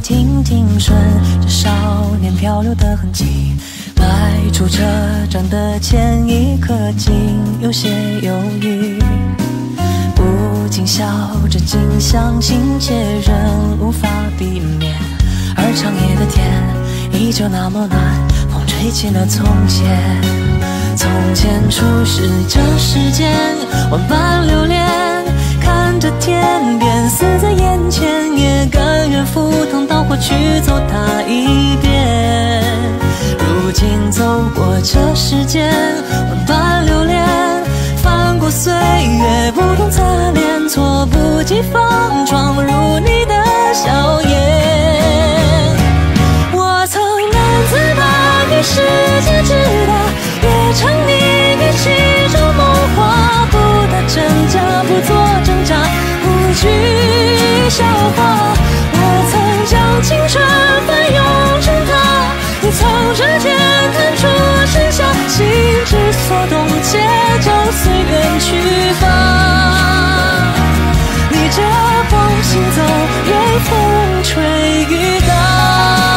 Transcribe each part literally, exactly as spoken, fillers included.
停停顺着少年漂流的痕迹，迈出车站的前一刻，竟有些犹豫。不禁笑着，竟相信且仍无法避免。而长夜的天依旧那么暖，风吹起了从前。从前初识这世间，万般留恋，看着天边死在眼前，也甘愿赴汤蹈火去走它一遍。如今走过这世间，万般留恋，翻过岁月不同擦脸，猝不及防闯入你的笑颜。我曾难自拔，越世界之大，越沉溺于其中梦话，不打真假，不做挣扎，不惧笑话。我曾将青春翻涌成她，你从指尖弹出盛夏，心之所动，且就随缘去吧。逆着风行走，任风吹雨打。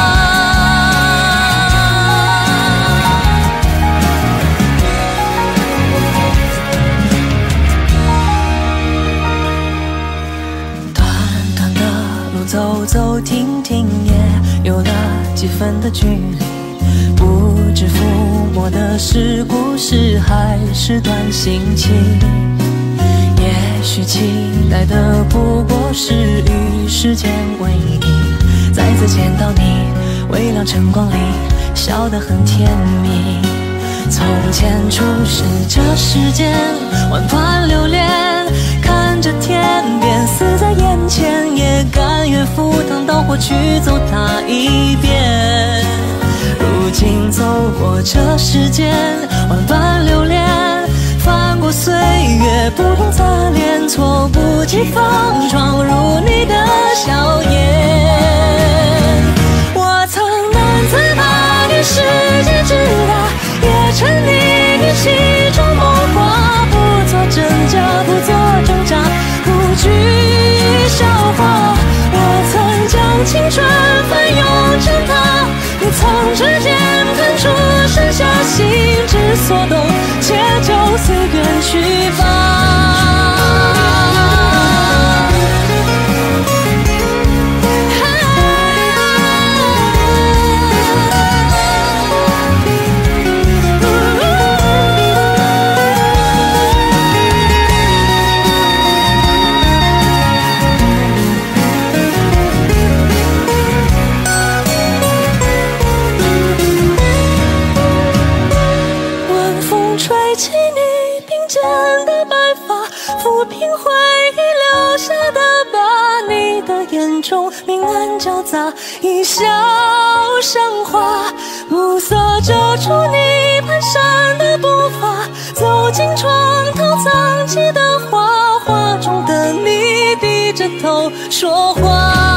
走走停停，也有了几分的距离，不知抚摸的是故事还是段心情。也许期待的不过是与时间为敌，再次见到你，微亮晨光里笑得很甜蜜。从前初识这世间，万般留恋，看着天边死在眼前，也甘愿赴汤蹈火去走它一遍。如今走过这世间，万般留恋，翻过岁月不同擦脸，猝不及防闯入你的笑颜。我曾难自拔，越世界之大，越沉溺于其中梦话，不做真假，不做挣扎，不惧笑话。我曾将青春翻涌成她，你从指尖弹出盛夏，心之所动，且就随缘去吧。抚平回忆留下的疤，你的眼中明暗交杂，一笑像花，暮色遮住你蹒跚的步伐，走进床头藏起的画，画中的你低着头说话。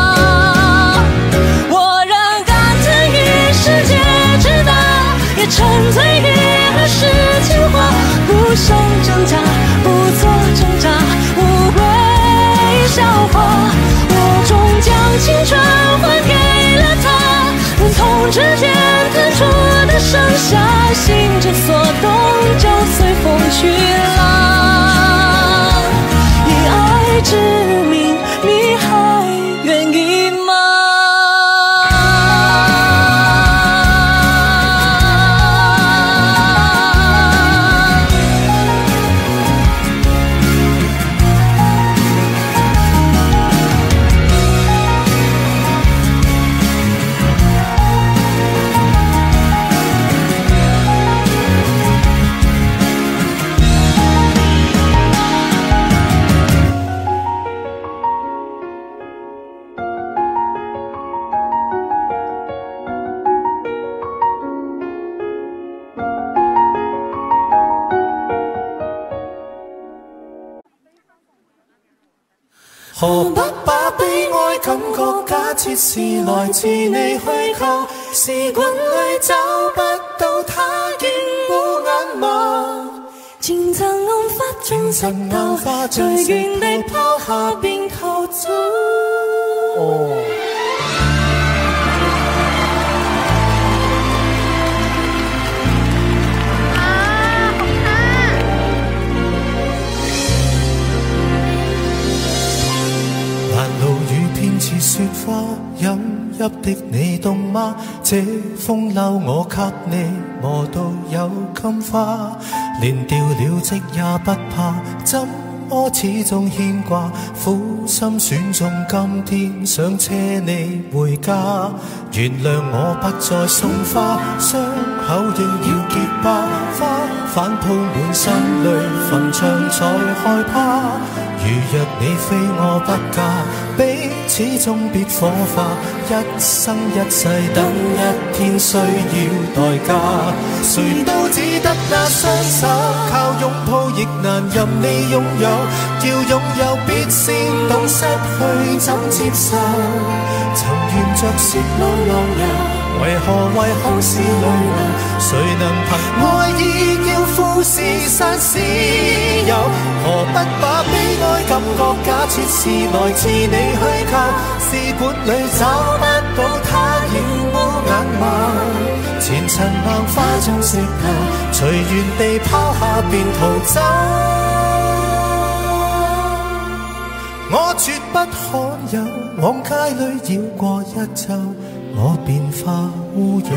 我仍甘愿与世界之大，也沉醉于儿时情话，不想挣扎，不做挣扎，无谓笑话。我终将青春还给了他，疼痛之间弹出的盛夏，心之所动，就随风去啦。以爱之名，你还愿意吗？ 何不把悲哀感覺假設是來自你虛構，時光裏找不到它，竟烏眼眸。 漸層暗花中石頭，隨緣地拋下便逃走。 哦的你懂嗎？這風褸我給你磨到有金花，連掉了職也不怕，怎麼始終牽掛？苦心選中今天想車你回家，原諒我不再送花，傷口仍要結疤，花反鋪滿身淚，墳場才害怕。如若你非我不嫁，彼此終別火化，一生一世等一天需要代價。誰都只得那雙手，靠擁抱亦難任你擁有，要擁有別先懂失去怎接受。曾沿着雪路浪遊，為何為好事淚流？誰能憑愛意要富士山私有？何不把悲哀感覺假設是來自你虛構？試管裏找不到它，仍烏眼眸。前塵硬化像石頭，隨緣地拋下便逃走。我絕不罕有，往街裏繞過一週，我便化烏有。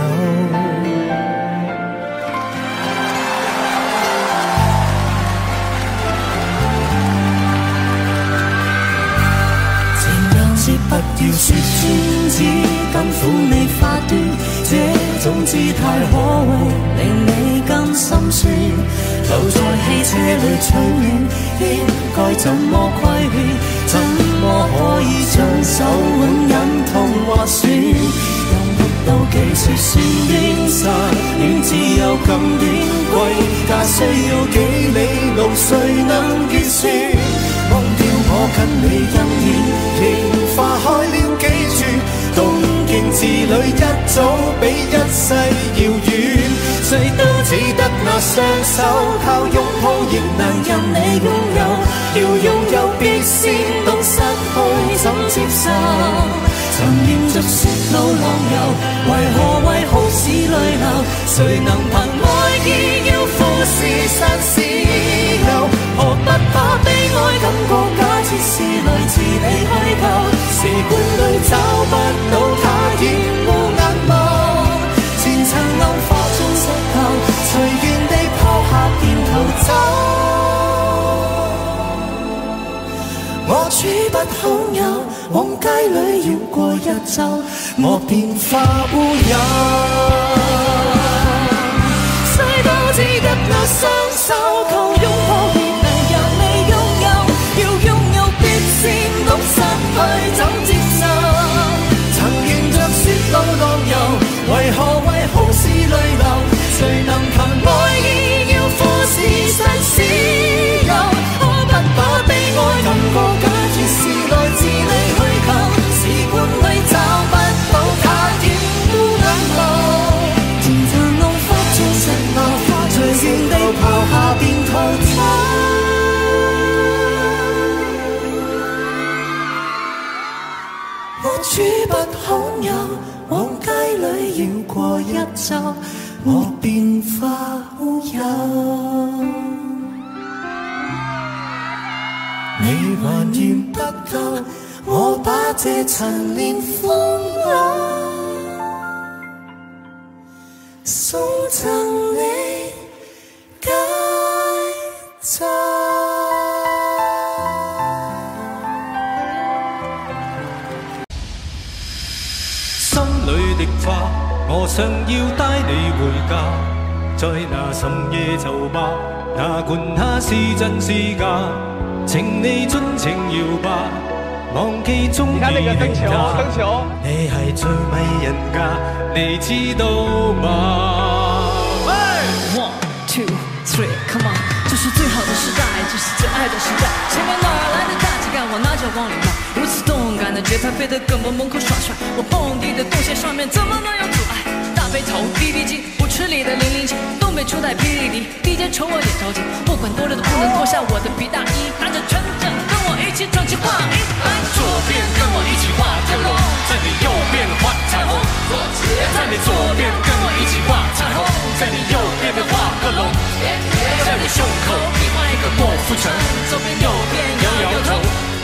不要說穿，只敢撫你花端，這種姿態可謂令你更心酸。留在汽車裏取暖，應該怎麼規勸？怎麼可以將手腕忍痛劃損？用不到幾處算短，殺戀只有咁短，歸家需要幾里路，誰能預算？忘掉我跟你恩怨，仍化開了幾處，東京之旅一早比一世遙遠。誰都只得那雙手，靠擁抱亦難任你擁有，要擁有必先懂失去怎接受。曾沿着雪路浪遊，為何為好事淚流？誰能憑愛意要富士山私有？何不把悲哀感覺假設是來自你虛構？試管裏找不到它，仍烏眼眸。前塵暗化中石頭，隨緣地拋下便逃走。我處不罕有，往街裏繞過一週，我便化烏有。誰都只得那雙手，靠擁抱亦能讓你擁有，要擁有必先懂失去怎接受。曾沿着雪路浪遊，為何為好事淚流？誰能憑愛意要富士山私有？可不把悲哀感覺假設是來自你虛構？試管裏找不到它，仍烏眼眸。前塵浪花中石流，隨緣地拋下便逃走。我處不罕有，往街裏繞過一週，我便化烏有。你還嫌不夠，我把這陳年歡樂送贈你解咒。心裏的花，我想要帶你回家，在那深夜酒吧，哪管它是真是假，請你盡情搖吧，忘記中意定假。你係最迷人㗎，你知道嗎？ One two three come on， 这是最好的时代，这是最爱的时代。前面哪儿来的大气感，往哪脚往里迈？如此动感的节拍，飞得跟我门口耍帅。我蹦迪的动线上面怎么能有阻碍？大背头 B B 机，舞池里的零零七，东北初代霹雳迪 D J 瞅我也着急，不管多累都不能脱下我的皮大衣，拿着拳阵跟我一起唱起画一来，左边跟我一起画天龙，在你右边画彩虹，在你左边跟我一起画彩虹，在你右边的画个龙，在你胸口你画一个莫负成，左边右边摇摇头，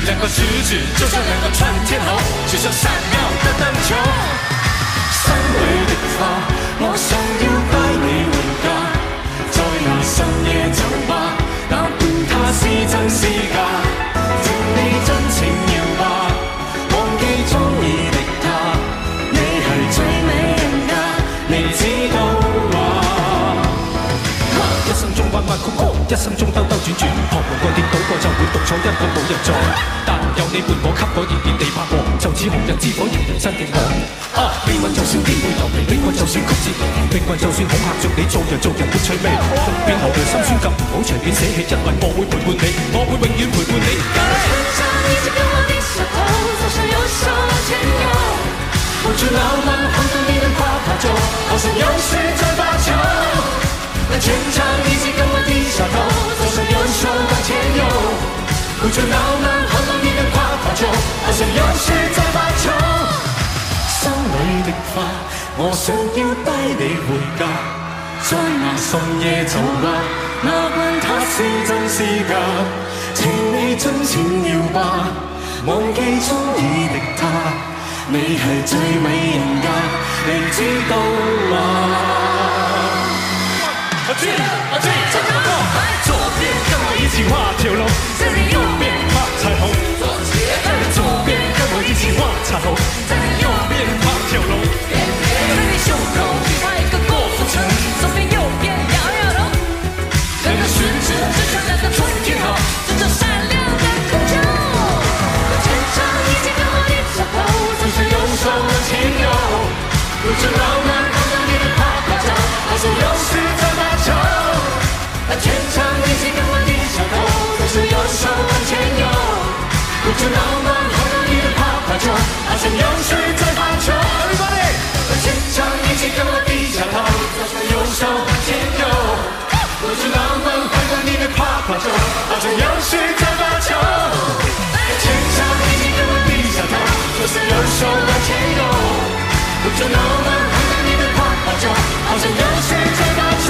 两个食指就像两个窜天猴，就像闪耀的燈球。心裏的花，我想要帶你回家，在那深夜酒吧，哪管它是真是假，請你盡情搖吧，忘記中意的他，你係最美人家，你知道嗎？一生中彎彎曲曲，一生中兜兜轉轉，彷徨過跌倒過就會獨坐一個冇人在，但有你伴我，給我熱烈地拍過，就似紅日之火燃人生的我。啊！命運就算顛沛流離，命運就算曲折離奇，命運就算恐嚇着你，做人做人沒趣味，仲變後來心酸咁唔好隨便捨棄，因為我會陪伴你，我會永遠陪伴你。 天上一直跟我低下頭，左手右手往前游， 不知浪漫換到你的誇誇就，好像又是在發球。那全場一起跟我低下頭，左手右手往前游，不知浪漫換到你的誇誇就，好像又是在發球。心裏的花，我想要帶你回家，在那深夜酒吧，哪管它是真是假，請你盡情搖吧，忘記中意的他，你係最美人家，你知道嗎？我知我知，這個歌，左邊跟我一起畫條龍，在你右邊畫彩虹，左邊跟我一起畫彩虹，在你右邊畫條龍，在你胸口畫一個郭富城，左邊右邊搖搖頭，兩個食指就像兩個春天好，這就閃亮的燈球。全場一起跟我低下頭，左手右手往前游，不知浪漫看到你的啪啪照，好像又是在發球。全場一起跟我低下頭，左手右手往前游，不知浪漫看到你的啪啪照，好像又是在發球。全場一起跟我低下頭，左手右手往前游，不知浪漫看到你的啪啪照，好像又是在發球。全場一起跟我低下頭，左手右手往前游，不知浪漫看到你的啪啪照，好像又是在發球。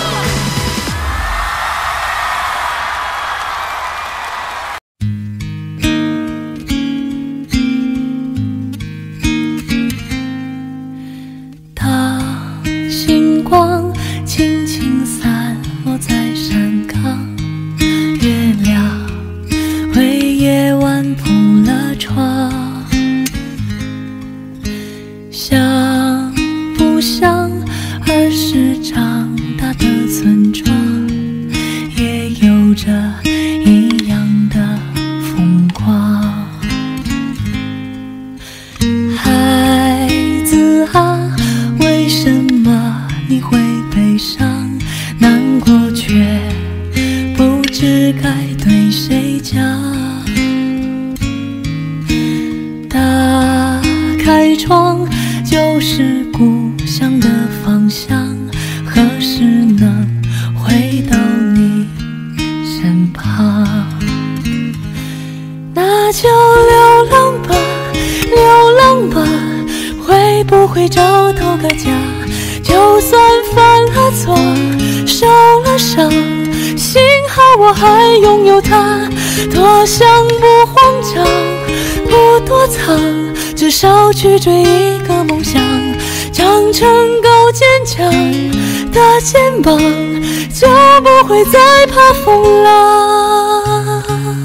轻轻散落在山岗，月亮为夜晚铺了床，像不像儿时长大的村庄，也有着一样的风光。孩子啊，为什么你会悲伤难过，却不知该对谁讲？打开窗就是故乡的方向，何时能回到你身旁？那就流浪吧，流浪吧，会不会找到个家？就算犯了错，受了伤，幸好我还拥有他。多想不慌张，不躲藏，至少去追一个梦想。长成够坚强的肩膀，就不会再怕风浪。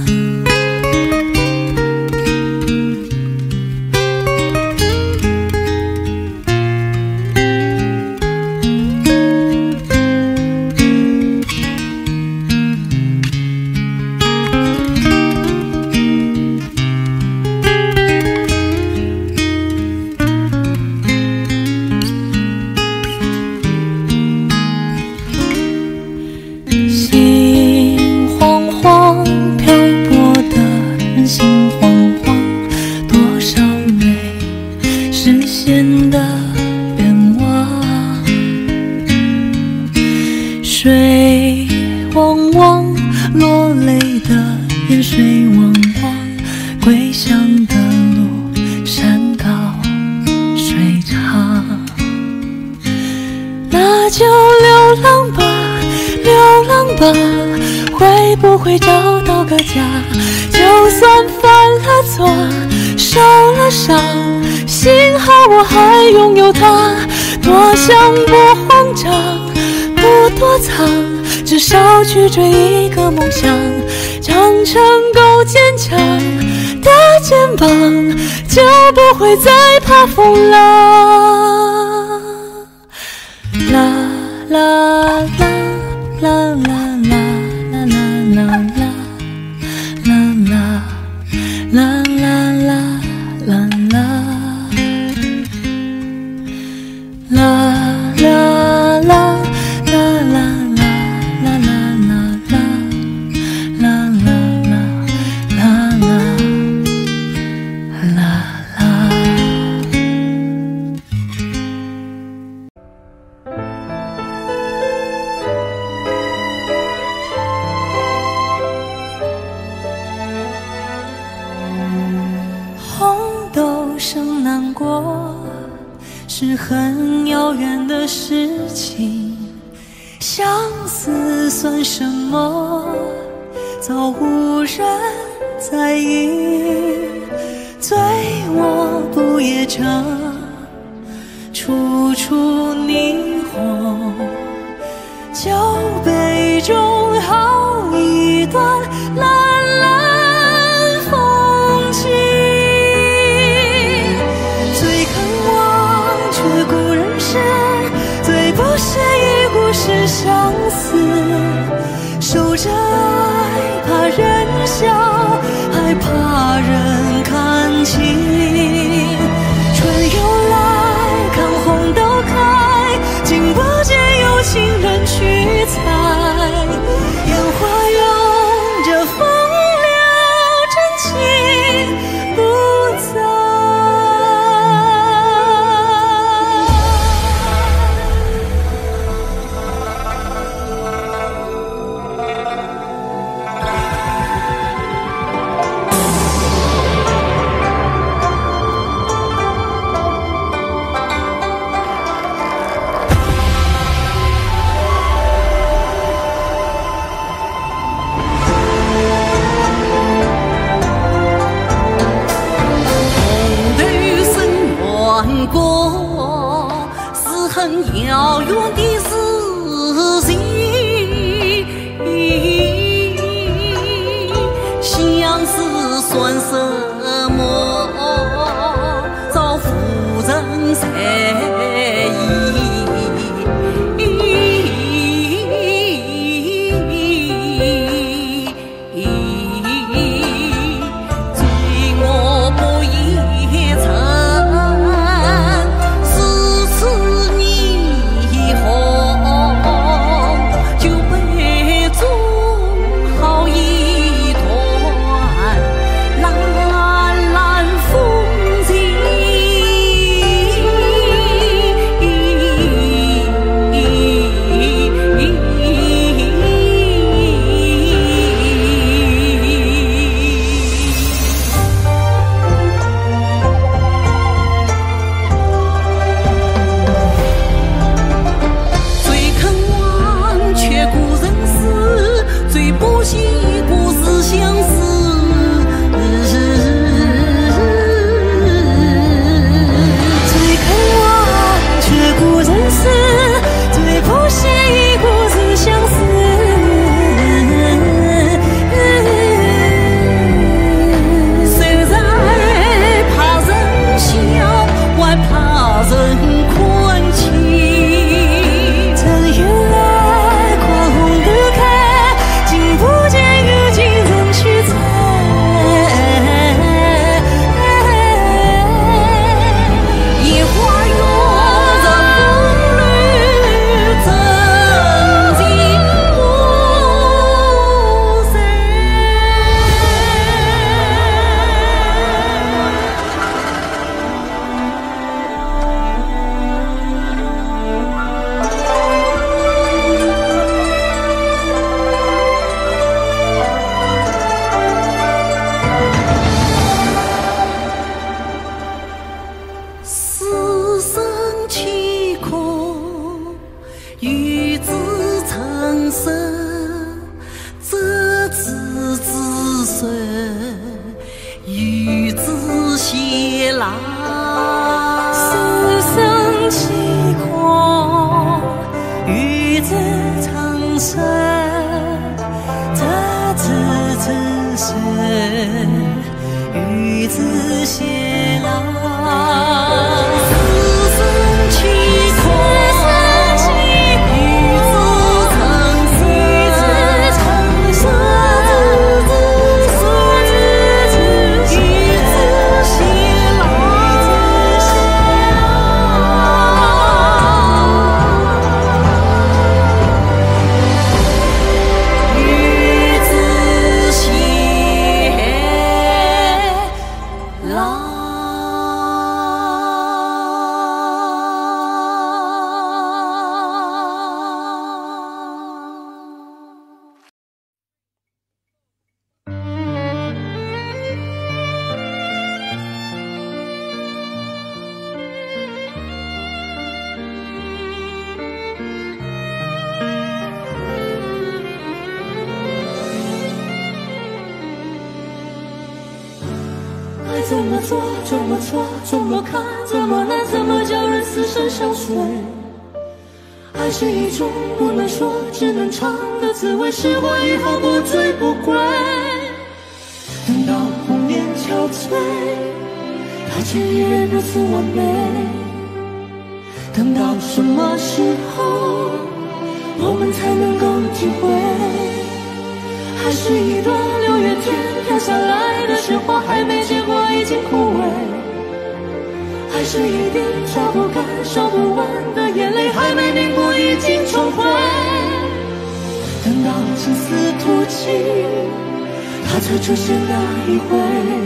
水汪汪，落泪的眼水汪汪，归乡的路山高水长。那就流浪吧，流浪吧，会不会找到个家？就就算犯了错，受了伤，幸好我还拥有他。多想不慌张，不躲藏，至少去追一个梦想，长成够坚强的肩膀，就不会再怕风浪。啦啦啦啦啦啦啦啦啦啦啦啦啦啦啦啦。啦啦啦啦啦啦啦啦啦啦啦啦啦啦。红豆生南国是很遥远的事情，相思算什么？早无人在意。醉卧不夜城，处处霓虹。酒杯中好一段蓝蓝风景。最渴望却故人诗，最不屑一顾是相思。守着爱怕人笑，还怕人看清。春又来，看红豆开，竟不见有情人去采。烟花拥着风流，真情不在。 遥远的事情，相思算什么？遭夫人随意，醉卧不夜城。思思霓虹， 碎，与子偕老。四分其阔。 怎么做，怎么错，怎么看，怎么难，怎么叫人死生相随？爱是一种不能说，只能尝的滋味，试过以后不醉不归。等到红颜憔悴，它却依然如此完美。等到什么时候，我们才能够体会？还是一朵六月天飘下来的雪花，还没结果已经枯萎。还是一滴抓不干收不完的眼泪，还没凝固已经重回。等到情丝吐尽，它才出现那一回。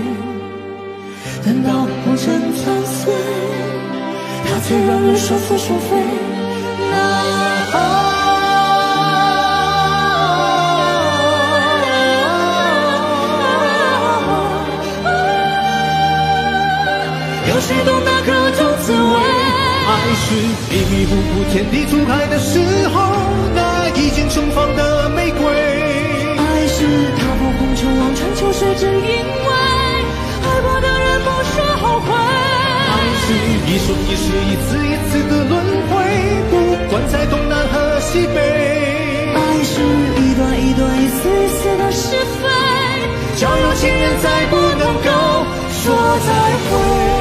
等到红尘残碎，它才让人双宿双飞。啊有谁懂得各种滋味？ 爱是迷迷糊糊天地初开的时候，那已经盛放的玫瑰。 爱是踏破红尘望穿秋水，只因为爱过的人不说后悔。 爱是一生一世一次一次的轮回，不管在东南和西北。 爱是一段一段一丝一丝的是非， 交有情人再不能够说再会。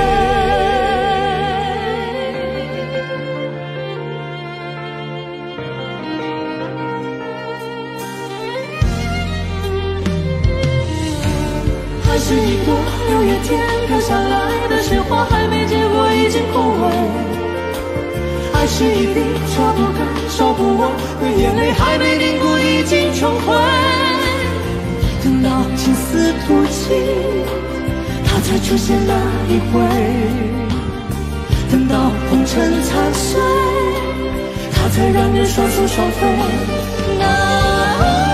还是一朵六月天飘下来的雪花，还没结果已经枯萎。爱是一滴抓不干收不完的眼泪，还没凝固已经重回。等到情丝吐尽，它才出现那一回。等到红尘残碎，它才让人双宿双飞。啊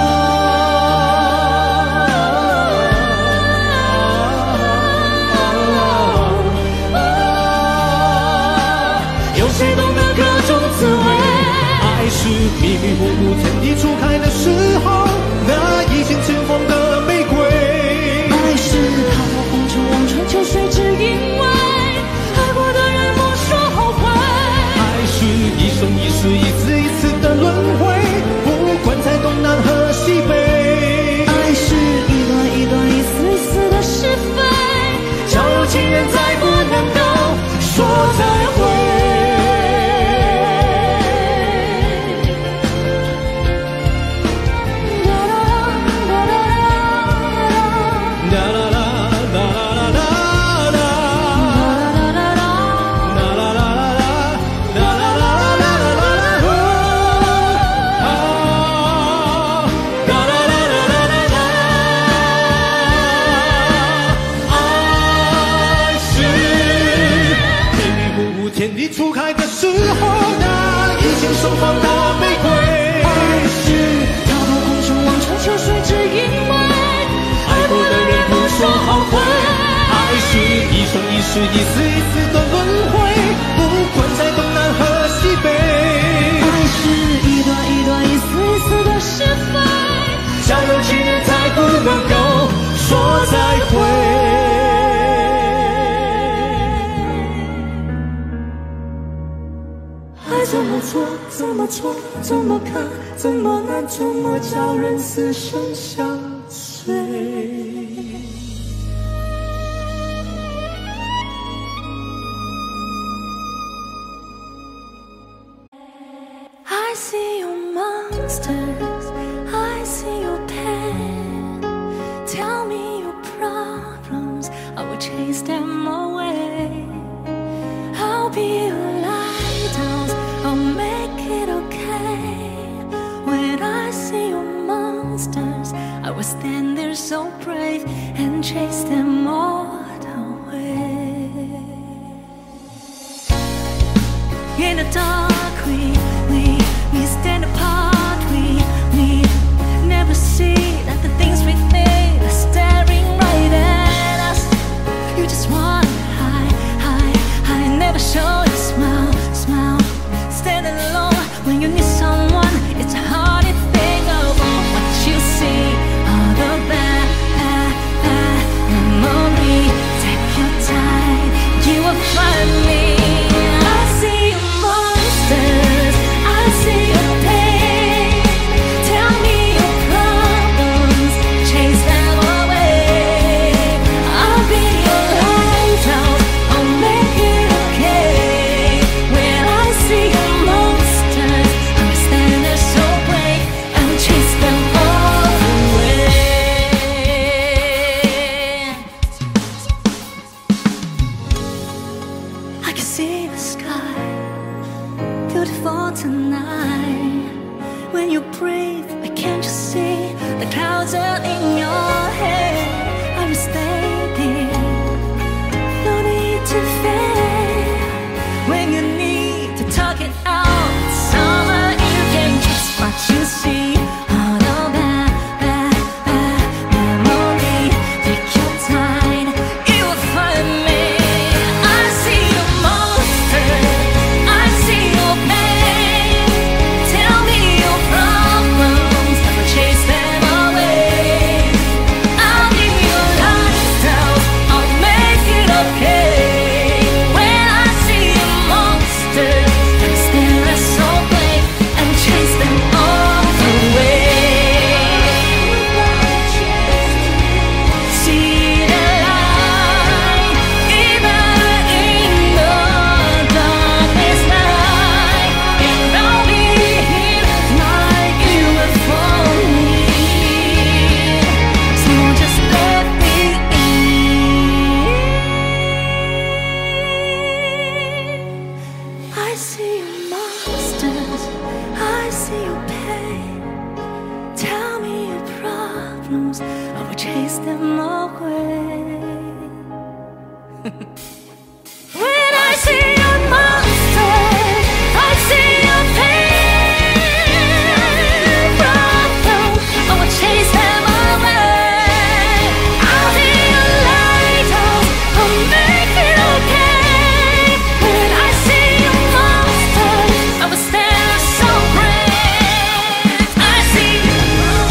谁懂得各种滋味？ 爱是迷迷糊糊天地初开的时候，那已经盛放的玫瑰。 爱是踏破红尘望穿秋水，只因为爱过的人不说后悔。 爱是一生一世一次一次的轮回，不管在东南和西北。 爱是一段一段一丝一丝的是非， 交有情人再不能够说再会。天地初开的时候，那已经盛放的玫瑰。 爱是踏破红尘望穿秋水，只因为爱过的人不说后悔。爱是一生一世一次一次的轮回，不管在东南和西北。 爱是一段一段一丝一丝的是非， 交有情人才不能够说再会。 爱怎么做，怎么错，怎么看，怎么难，怎么叫人死生相随？ see your monsters, I see your pain. Tell me your problems, I will chase them away. I'll be your lighthouse, I'll make it okay. When I see your monsters, I will stand there so brave and chase them all away. In the dark, we, we, we stand apart. We, we never see that the things we think are staring right at us. You just want to hide, hide, hide, never show your smile, smile. Stand alone when you need someone. It's a hard thing about what you see. All the bad, bad, bad memory. Take your time, you will find me. I see your monsters, I see your pain. Tell me your problems, chase them away. I'll be your lighthouse, I'll make it okay. When I see your monsters, I'm standing there so brave and chase them all away. I can see the sky, beautiful tonight. When you breathe, why can't you see the clouds are in your head? Are you standing? No need to fear. When you need to talk it out, summer you can guess what you see. All the bad, bad, bad memory. Take your time, you will find me. I see your monsters, I see your pain. Tell me your problems, I will chase them away. I'll be your lighthouse, I'll make it okay. When I see your monsters, I stand there so brave and chase them all away. See the light, even in the darkest night, and I'll be here like you were for me. So just let me in. I see your monsters, I see your pain. Tell me your problems, I will chase them away. When I see your monsters, I see your pain. Problems, I will chase them away. I'll be your lighthouse, I'll make it okay. When I see your monsters, I will stand so brave. I see you.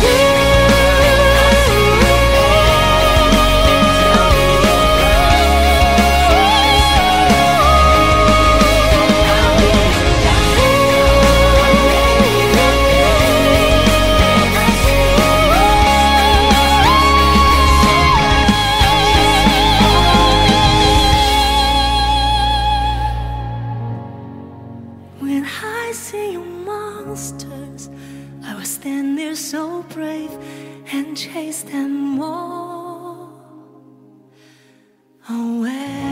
When I see your monsters, I will stand there so brave and chase them all away.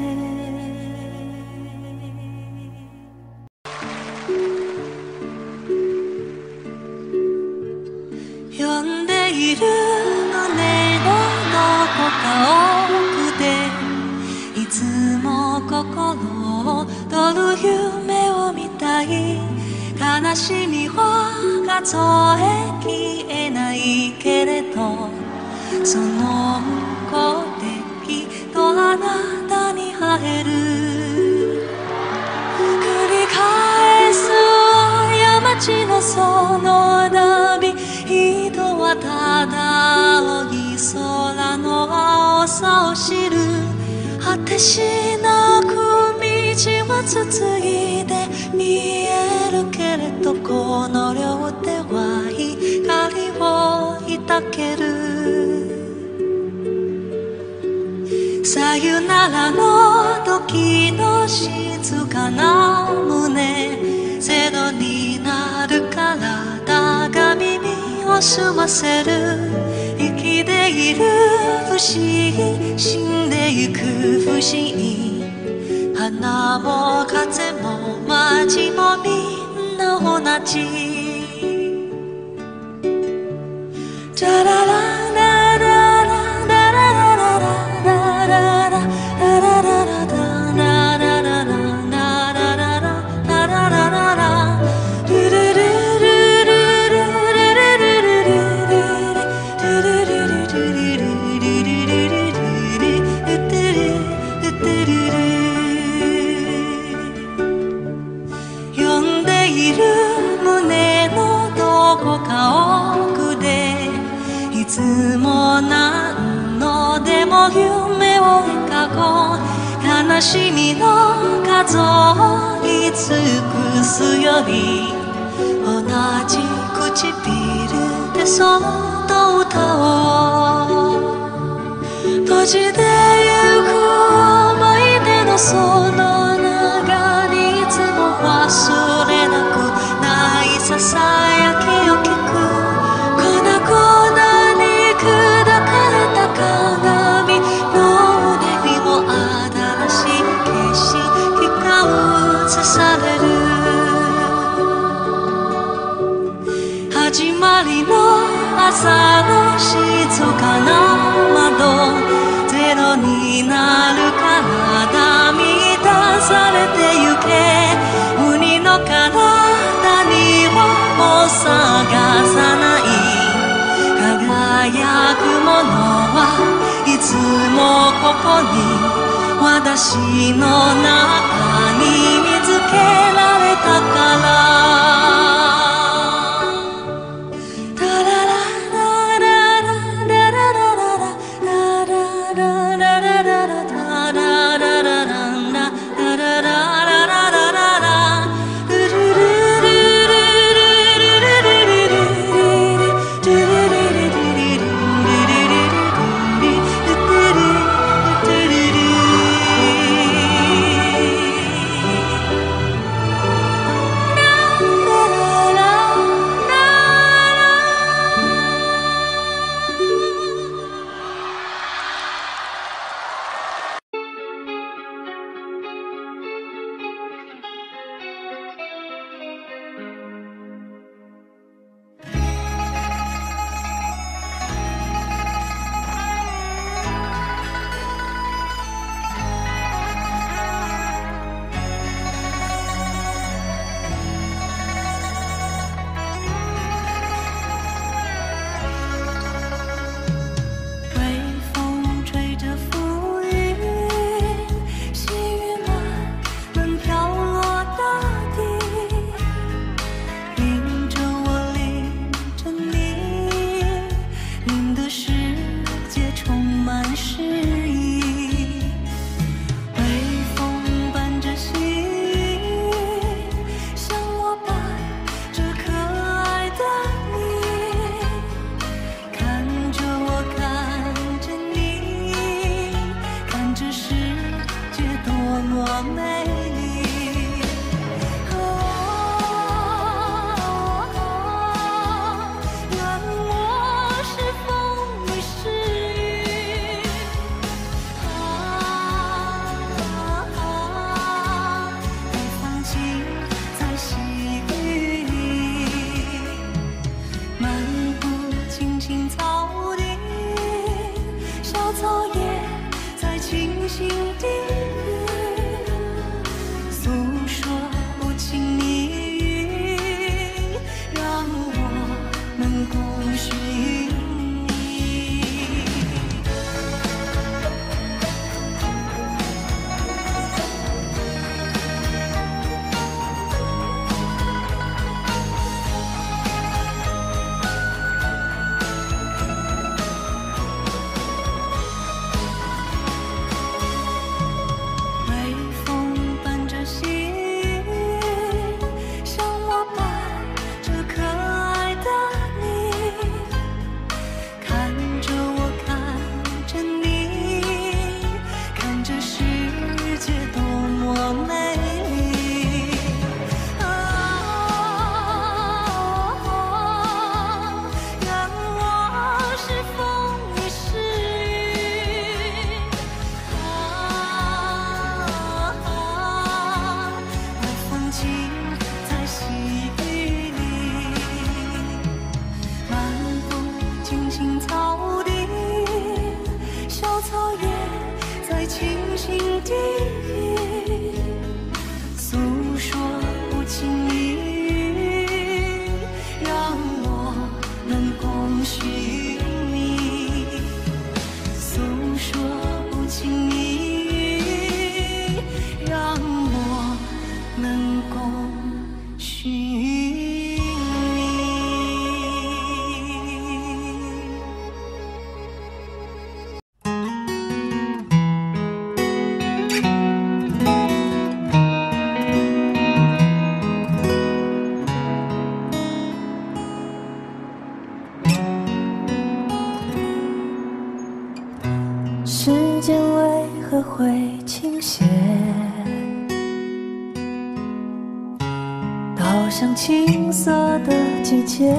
呼んでいる胸のどこか奥でいつも心を踊る夢を見たい悲しみは数えきれないけれどその向こうできっとあなたに会える繰り返す過ちのその旅人はただ青い空の青さを知る果てしなく道は続いて見えるけれどこの両手は光を抱けるさよならの時の静かな胸ゼロになを済ませる生きている不思議死んでゆく不思議花も風も街もみんな同じチャララララララララララララいつも何のでも夢を描こう悲しみの数を言い尽くすより同じ唇でそっと歌おう閉じてゆく思い出のその中にいつも忘れなくないささやきを聞く粉々砕かれた鏡の腕にも新しい景色が映される始まりの朝の静かな窓ゼロになる体満たされてゆけ海の体にはもう探さない輝くものはいつもここに私の中に見つけられたから洗礼，漫步青青草地，小草也在轻轻低语，诉说无情一语，让我能共许你。诉说无情一语，让我能共许你。时间为何会倾斜，倒向青涩的季节？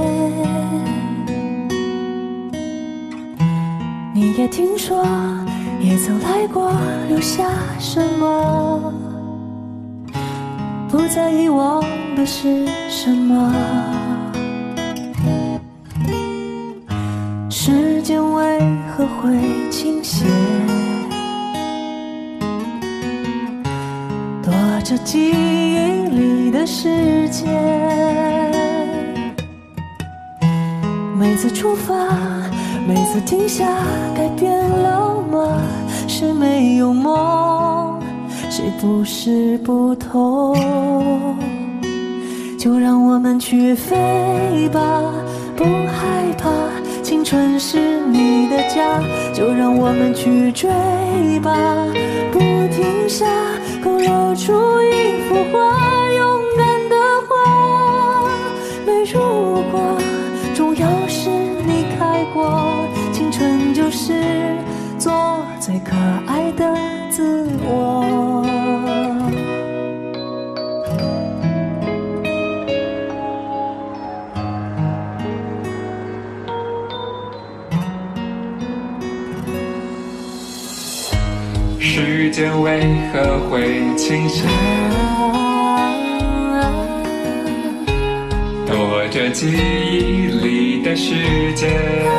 你也听说，也曾来过，留下什么？不再遗忘的是什么？时间为何会倾斜，躲着记忆里的世界？每次出发，每次停下，改变了吗？是没有梦，谁不是不同？就让我们去飞吧，不害怕，青春是你的家，就让我们去追吧，不停下，勾勒出一幅画，勇敢的画。没如果，重要是你开过，青春就是做最可爱的自我。 时间为何会倾斜，躲着记忆里的世界？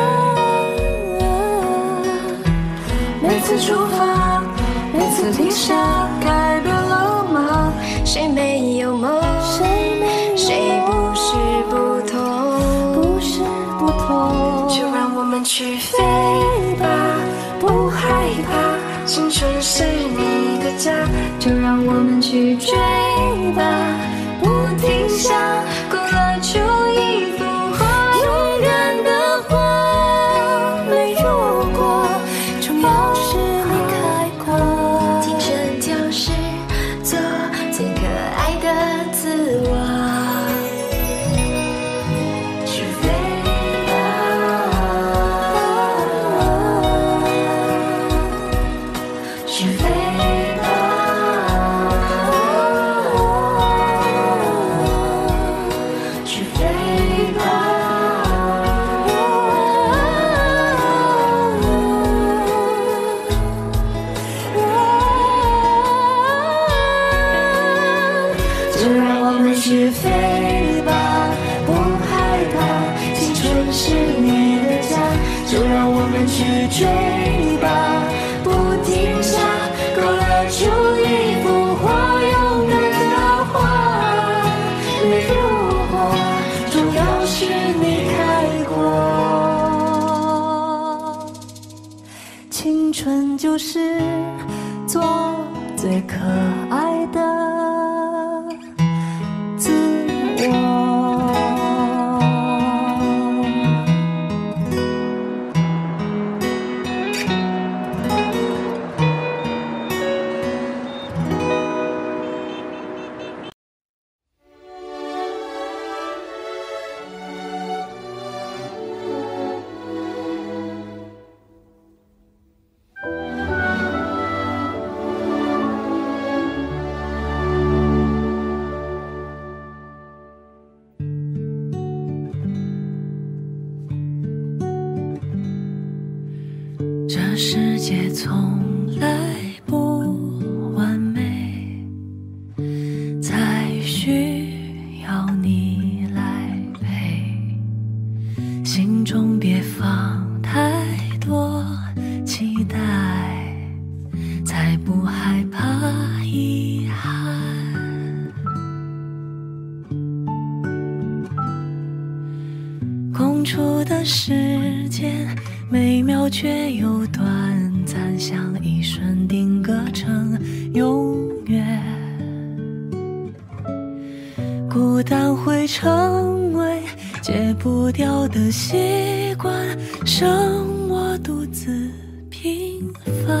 每次出发，每次停下，改变了吗？ 谁没有梦？ 谁没有？ 谁不是不同？ 不是不同。 就让我们去飞吧，不害怕。青春是你的家，就让我们去追吧，不停下，勾勒出一幅画，勇敢的画。没如果，重要是你开过，青春就是做最可爱的自我。去飞去飞吧，去飞吧，就让我们去飞吧，不害怕，青春是你的家，就让我们去追吧，不停下，勾勒出一幅画，勇敢的画。没如果，重要是你开过。 青春就是做最可爱的自我。这世界从来不完美，才需要相处的时间，每秒却又短暂，像一瞬定格成永远。孤单会成为戒不掉的习惯，剩我独自平凡。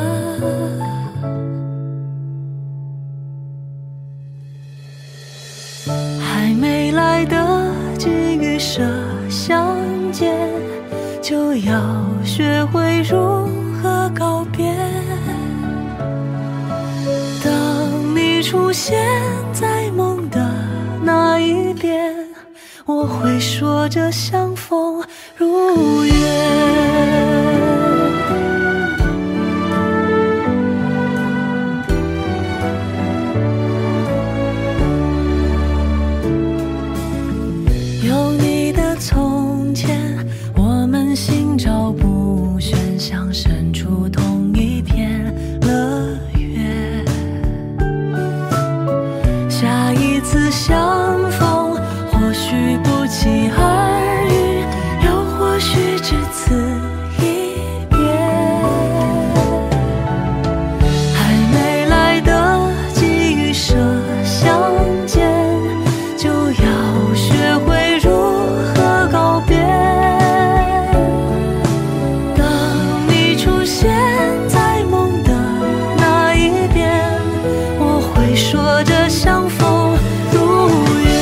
还没来得及预设相见，就要学会如何告别。当你出现在梦的那一边，我会说着相逢如约。有你的从前，我们心照不宣，像身处同一片乐园。下一次相逢，或许不期而遇，又或许只此一别。还没来得及预设相见，就要学会如何告别。当你出现在梦的那一边，我会说着相逢如约。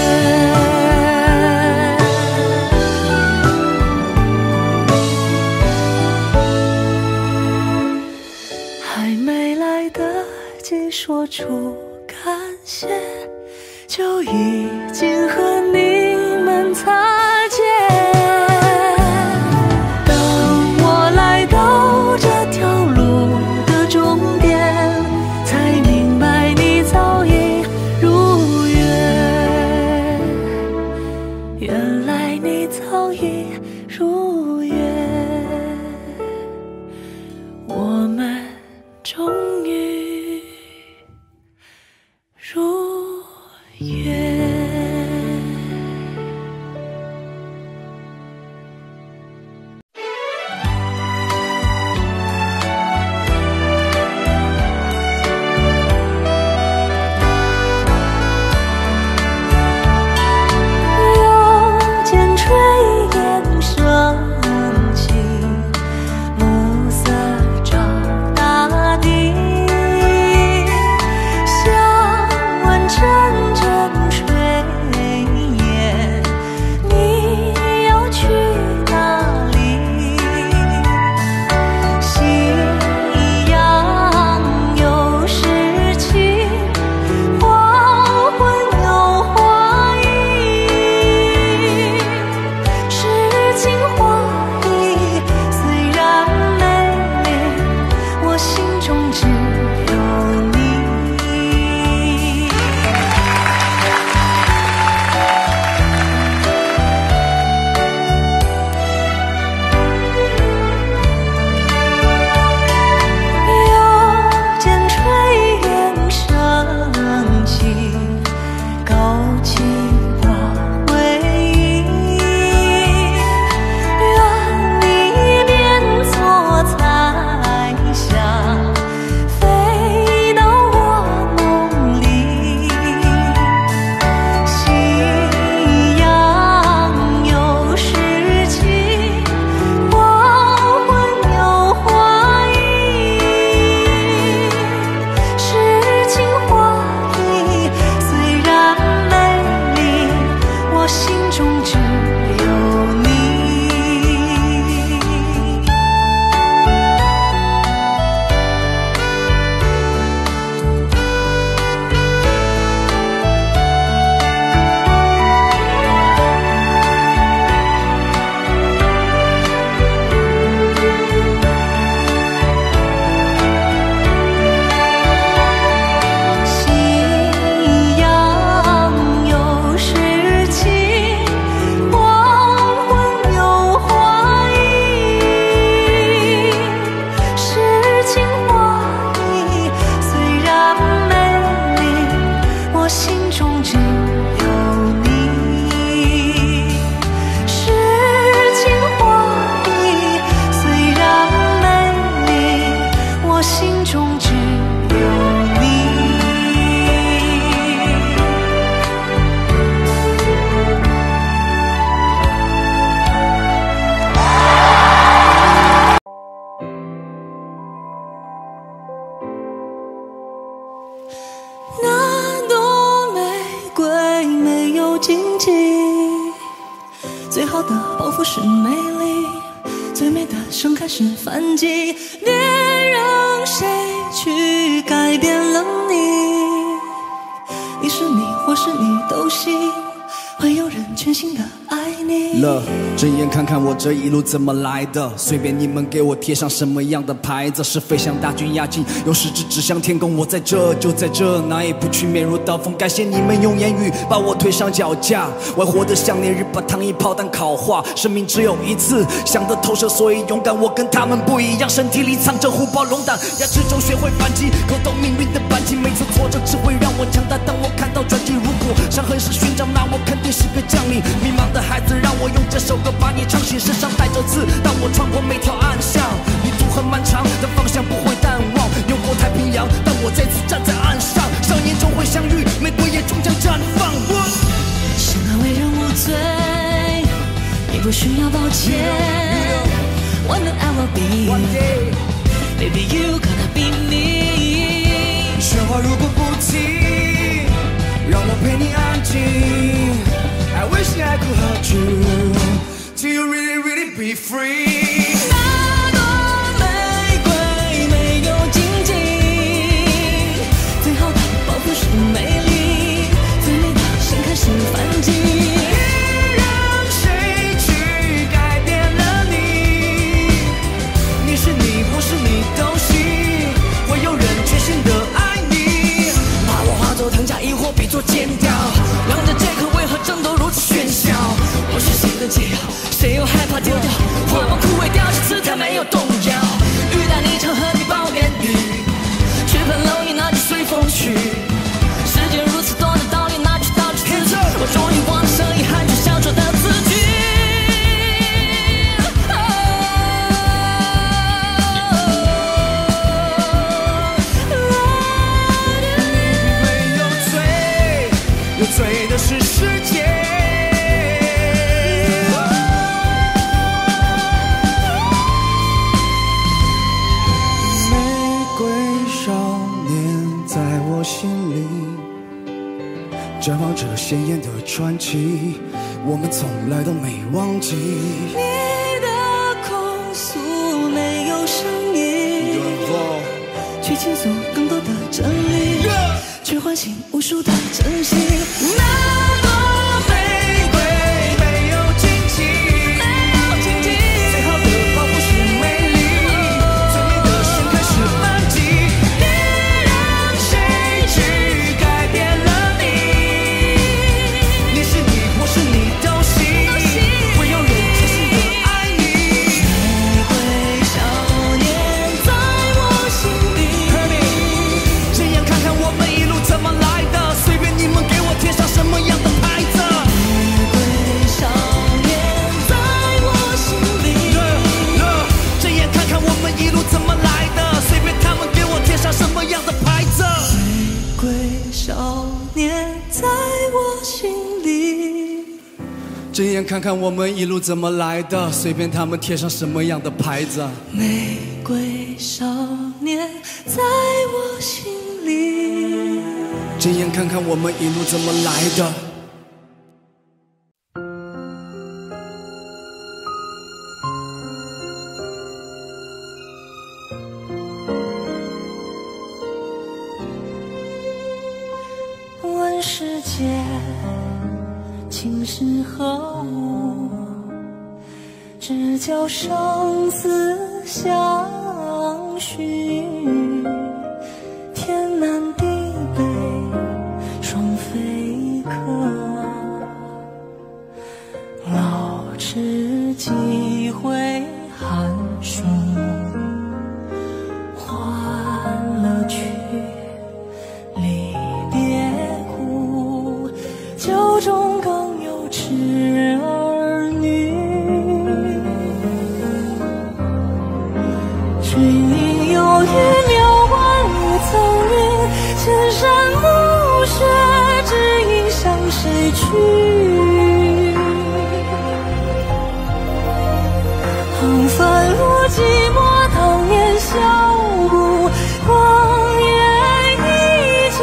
还没来得及说出感谢，就已经和你们擦肩。当我来到这条路的终点，才明白你早已如约。原来你早已如约，我们终于最好的报复是美丽，最美的盛开是反击。别让谁去改变了你，你是你或是你都行，会有人全心的爱你。 了，睁眼看看我这一路怎么来的，随便你们给我贴上什么样的牌子，是飞向大军压境，用食指指向天空，我在这就在这，哪也不去，面如刀锋。感谢你们用言语把我推上脚架，我还活得像烈日把糖衣炮弹烤化，生命只有一次，想得透彻所以勇敢，我跟他们不一样，身体里藏着虎豹龙胆，牙齿中学会反击，勾动命运的扳机，每次挫折只会让我强大，当我看到转机，如果伤痕是勋章，那我肯定是个将领。迷茫的孩子，让我用这首歌把你唱醒，身上带着刺，当我穿过每条暗巷，旅途很漫长，但方向不会淡忘，游过太平洋，但我再次站在岸上，少年终会相遇，玫瑰也终将绽放。 生而为人无罪，你不需要抱歉。One day I will be One day Baby you gonna be me。 喧哗如果不停，让我陪你安静。I wish I could hold you till you really really be free。 那朵玫瑰没有荆棘，最好的报复是美丽，最美的盛开是反击。 别让谁去改变了你，你是你或是你都行，会有人全心的爱你。 把我化作藤甲，亦或比作剑雕，两者皆可，为何争斗如此喧嚣？我是谁的解药？谁又害怕丢掉？花瓣枯萎掉，这姿态没有动摇。雨打泥城和你抱怨雨，血盆蝼蚁那就随风去。世间如此多的道理，那就道之自己。我终于忘了声遗憾，却想说的字句。 没有罪，有罪的是世界。绽放着鲜艳的传奇，我们从来都没忘记。 你的控诉没有声音，却倾诉更多的真理，却唤醒无数的真心。那朵玫瑰没有荆棘，最好的报复是美丽，最美的盛开是反击。别让谁去改变了是你都行，会有人全心的爱你。玫瑰少年在我心里， 这样看看我们一路怎么来的，随便你们给我贴上什么样的牌子。 玫瑰少年在我心里， 这样看看我们一路怎么来的，随便他们给我贴上什么样的牌子。 玫瑰少年在我心里。 睁眼看看我们一路怎么来的，随便他们贴上什么样的牌子。 玫瑰少年在我心里。 睁眼看看我们一路怎么来的。 问世间情是何物，只教生死相许。天南地北双飞客，老翅几回寒暑，换了去离别苦，酒中更有痴儿女。只因有一渺万里层云，千山暮雪，只因向谁去？横帆路寂寞，当年笑步，光阴一角。 。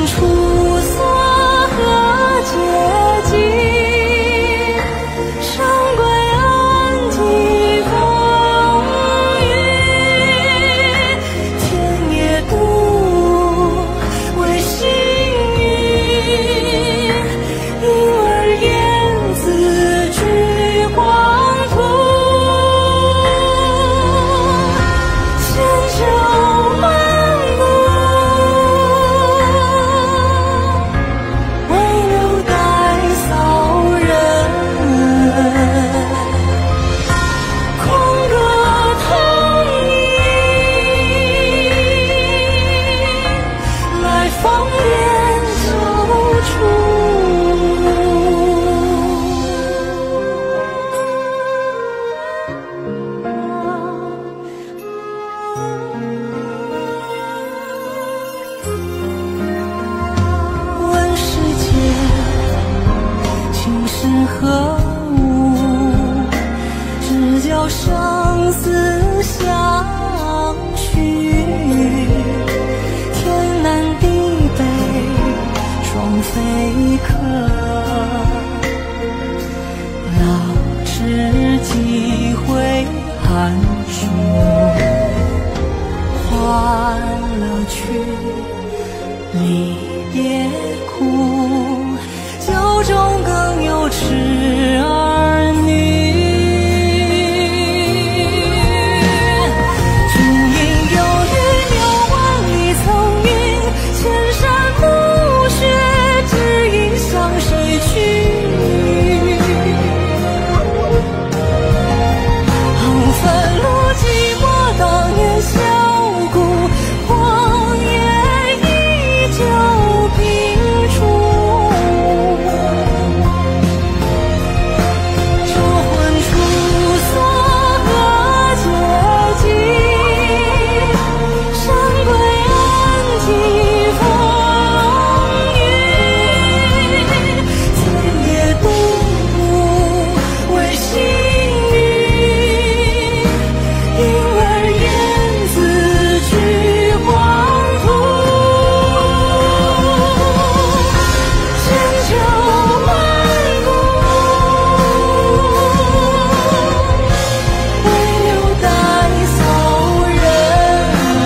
出所和结晶，山归安几风雨，天也渡为幸运，因而燕子居黄土，千秋万古，唯留待骚人，狂歌痛饮，来放眼秋处。问世间情是何物，只教生死相许。天南地北双飞客，老知几回寒暑，欢乐去，离别苦，酒中更有痴儿女。竹影有雨，流万里层云，千山暮雪，只影向谁去？横汾路寂寞，当年箫鼓，荒野依旧平处。招魂出所和结晶，山归安几风雨，天也渡为幸运，因而燕子居黄土，千秋万古，唯留待骚人，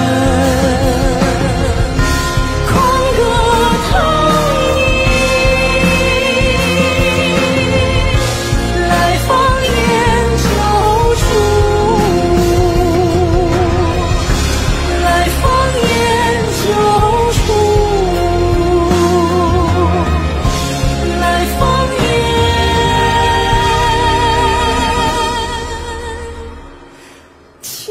狂歌痛饮，来放眼秋处，来放眼秋处，来放眼秋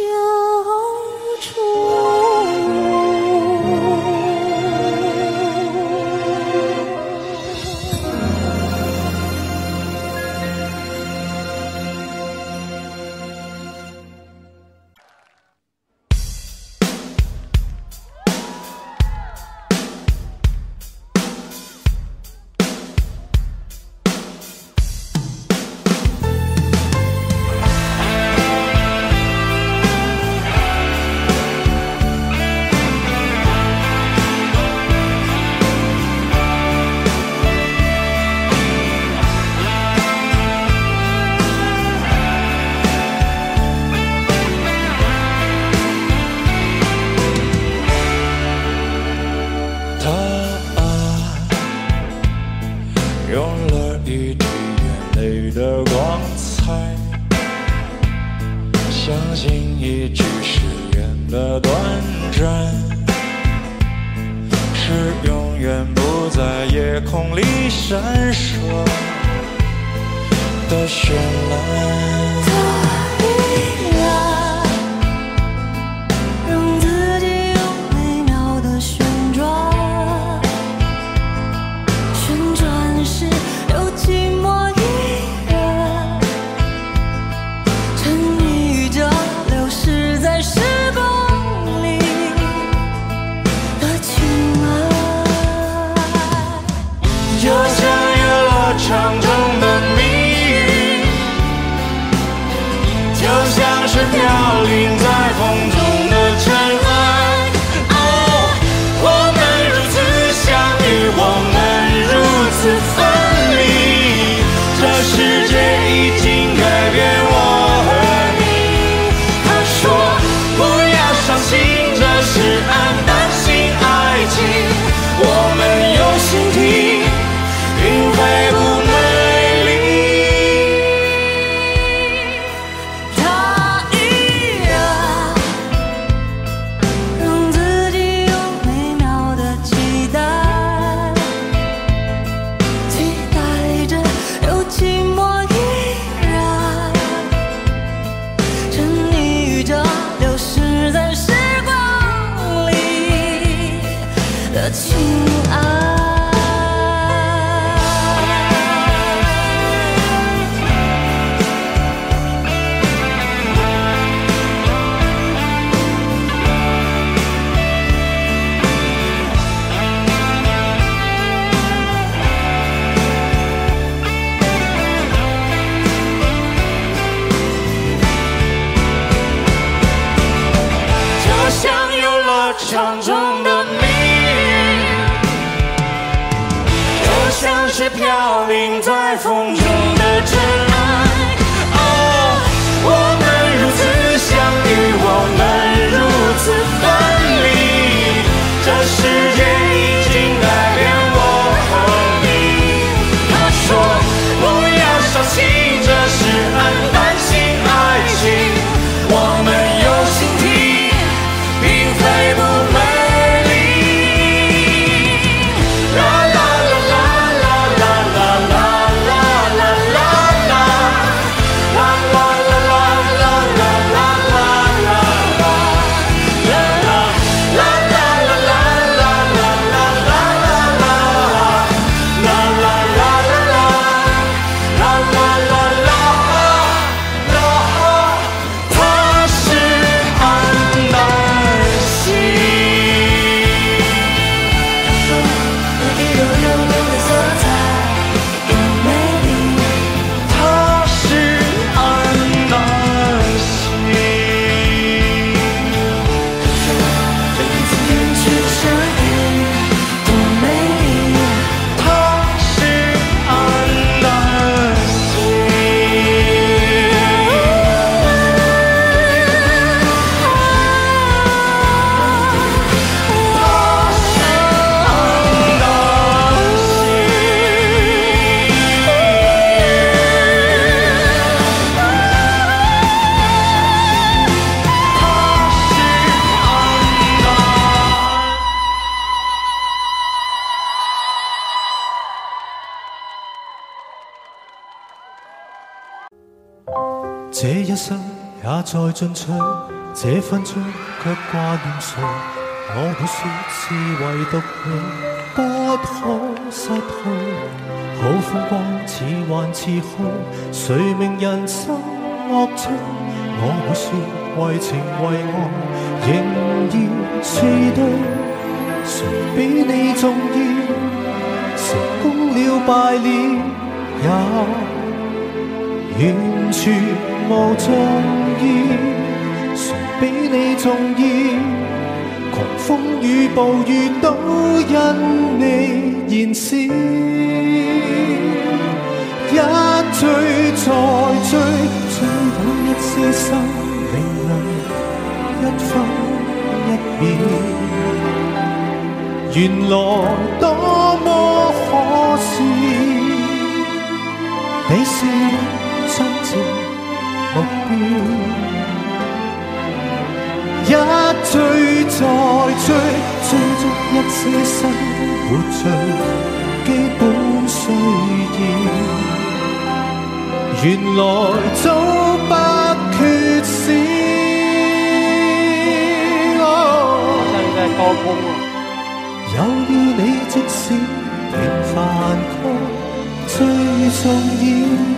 他用了一滴眼泪的光彩，相信一句誓言的短暂，是永远不在夜空里闪烁的绚烂。 他依然让自己有美妙的旋转，旋转时又寂寞一人，沉溺着流逝在时光里的情爱， 就像娱乐场中的谜语， 场中的命运，就像是飘零在风中的尘埃。哦，我们如此相遇，我们如此分离，这世界已经改变我和你。他说不要小心，这是很担心爱情。我们有心听，并非不美丽。啦啦啦啦啦啦啦啦啦啦啦啦，啦啦啦啦啦啦啦啦啦，啦啦啦啦啦啦啦啦啦啦啦，啦啦啦啦啦，啦啦啦啦。它是安南西， 那一朵又有的色彩多美丽。 它是安南西。 这一次远去的相遇多美丽。 它是安南西。 這一生也在進取，這分鐘卻掛念誰？我會說是唯獨你不可失去。好風光似幻似虛，誰明人生樂趣？我會說為情為愛仍然是對，誰比你重要？成功了敗了也完全無重要，誰比你重要？狂風與暴雨都因你燃燒，一追再追，追到一些生命裏一分一秒，原來多麼可笑。你是真正目標，一追再追，追逐一些生活最基本需要，原來早不缺少。好像在高空啊！有了你，即使平凡卻最重要。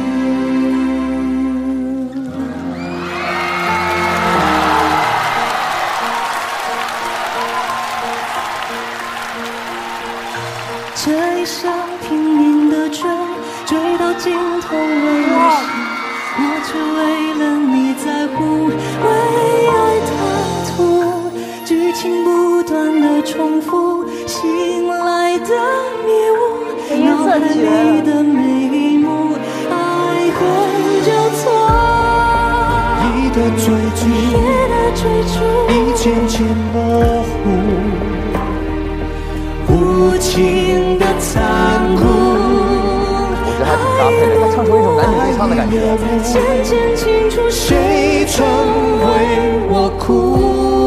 这一生拼命的追，追到尽头为了谁？我只为了你在乎，为爱贪图，剧情不断的重复，醒来的迷雾，脑海里的每一幕，爱恨交错， 你的追逐， 你的追逐， 已渐渐模糊。 无情的残酷， 我觉得还挺搭配的，他唱出一种男女对唱的感觉。 渐渐清楚谁曾为我哭，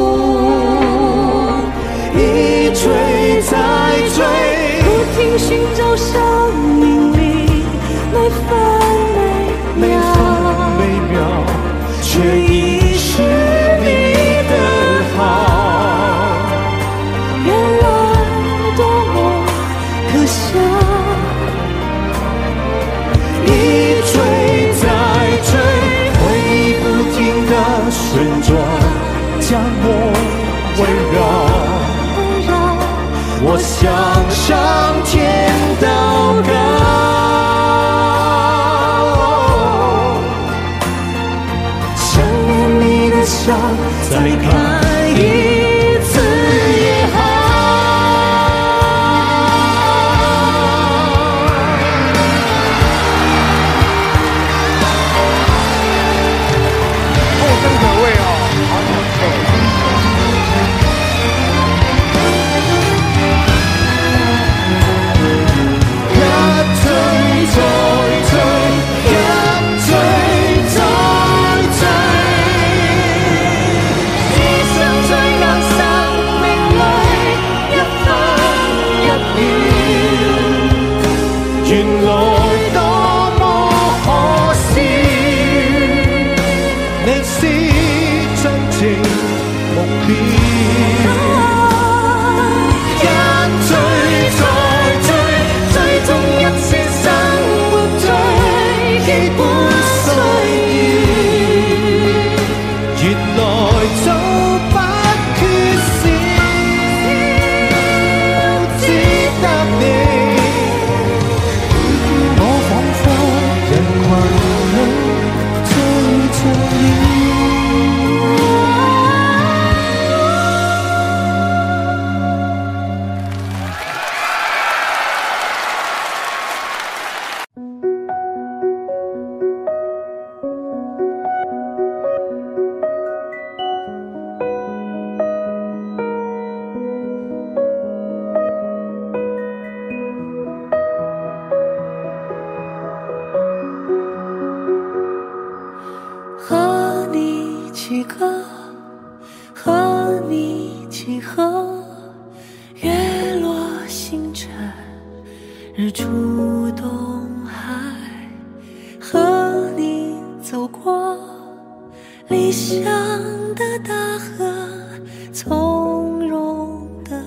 一追再追， 不停寻找生命里每分每每分每秒，却已是你的好。一追再追，回忆不停地旋转，将我围绕。我想上天祷告，想念你的笑，再看一次。 日出东海，和你走过理想的大河，从容地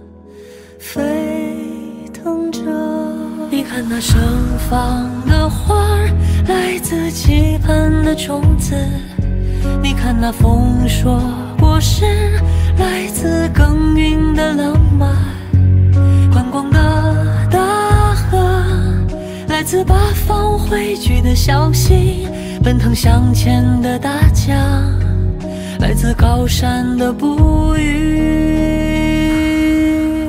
飞腾着。你看那盛放的花儿，来自期盼的种子。你看那丰硕果实，来自耕耘的浪漫。宽广的大河，来自八方汇聚的消息。奔腾向前的大江，来自高山的哺育。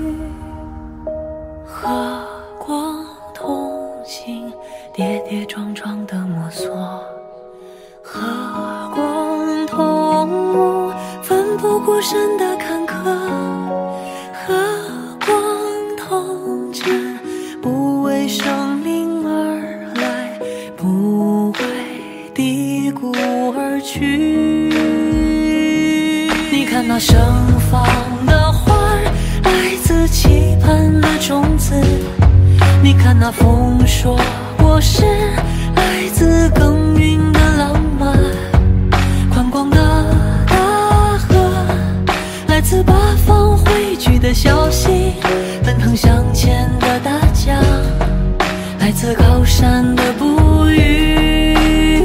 和光同行，跌跌撞撞的摸索。和光同舞，奋不顾身的坎坷。和光同尘，不为生命而来，不为低谷而去。你看那盛放的花儿，来自期盼的种子。你看那丰硕果实，来自耕耘的浪漫。宽广的大河，来自八方汇聚的消息。奔腾向前的大江，来自高山的哺育。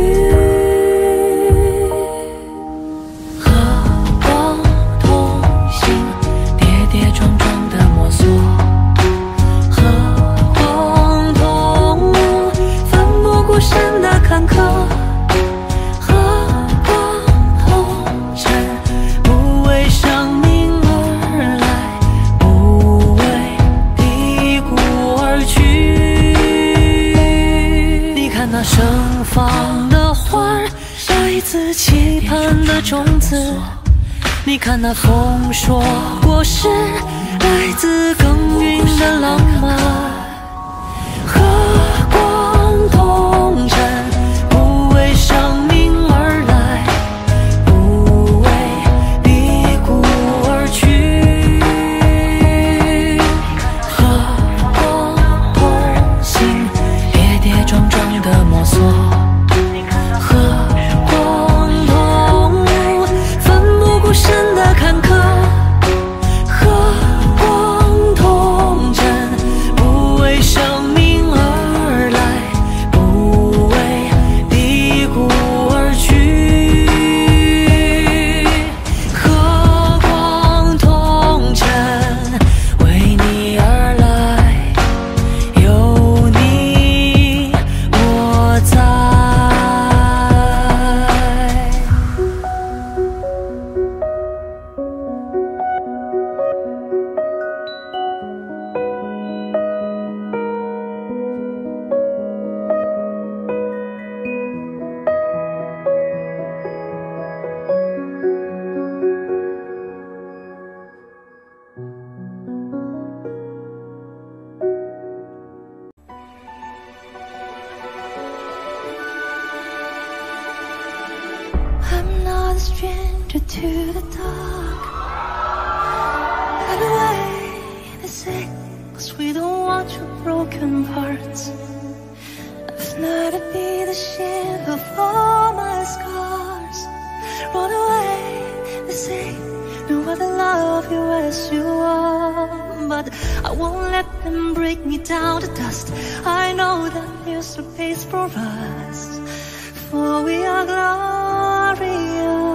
和光同行，跌跌撞撞的摸索。和光同舞，奋不顾身的坎坷。和光同尘，不为生命而来，不为低谷而去。你看那盛放的花儿，来自期盼的种子。你看那丰硕果实，来自耕耘的浪漫。和光同尘，不为生命而来，不为低谷而去。和光同行，跌跌撞撞的摸索。和光同舞，奋不顾身的坎坷。和光同尘，不为生命而来，不为低谷而去。和光同尘，为你而来，有你我在。I'm not a stranger to the dark. Hide away the sick, 'cause we don't want your broken parts. I've not to be the shame of all my scars. Run away, they say, no other love you as you are. But I won't let them break me down to dust. I know that there's a place for us, for we are glorious.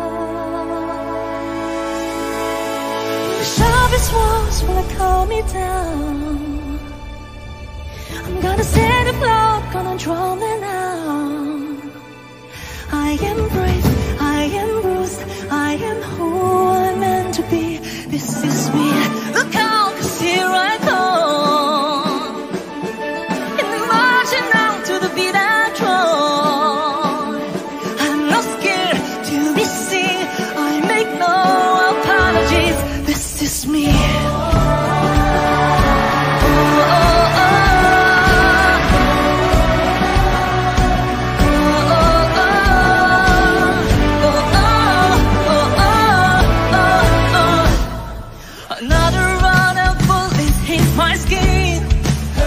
The sharpest walls will calm me down. I'm gonna set a blood, gonna draw me now. I am brave, I am bruised, I am who I'm meant to be. This is me. Look out, 'cause here I come. And I'm marching out to the beat I drum. I'm not scared to be seen, I make no apologies. This is me. Another round of bullets hit my skin.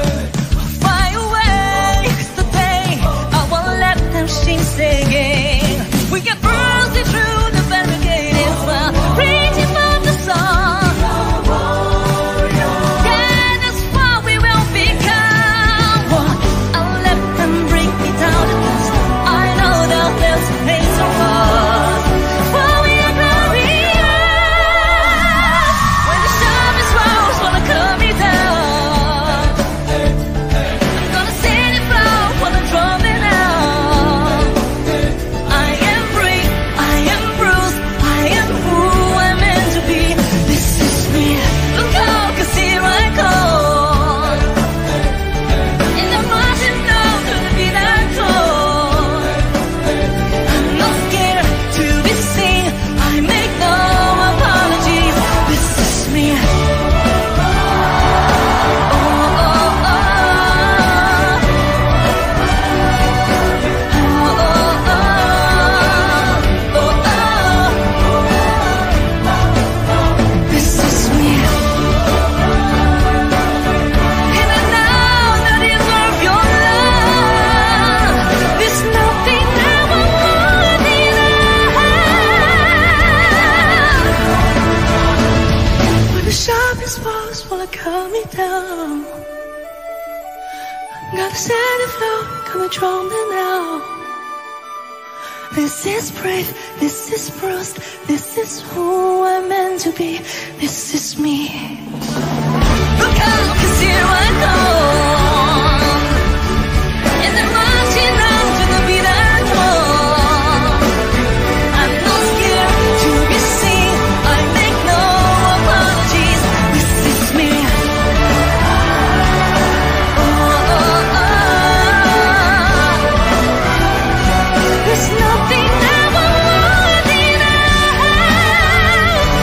up his walls while I cut me down. Got the sandy flow, gonna drown me now. This is brave, this is bruised, this is who I'm meant to be. This is me. Look out, 'cause here I come, and I'm marching round to the beat and drum. I'm not scared to be seen, I make no apologies. This is me. Oh, oh, oh. There's nothing I won't deny.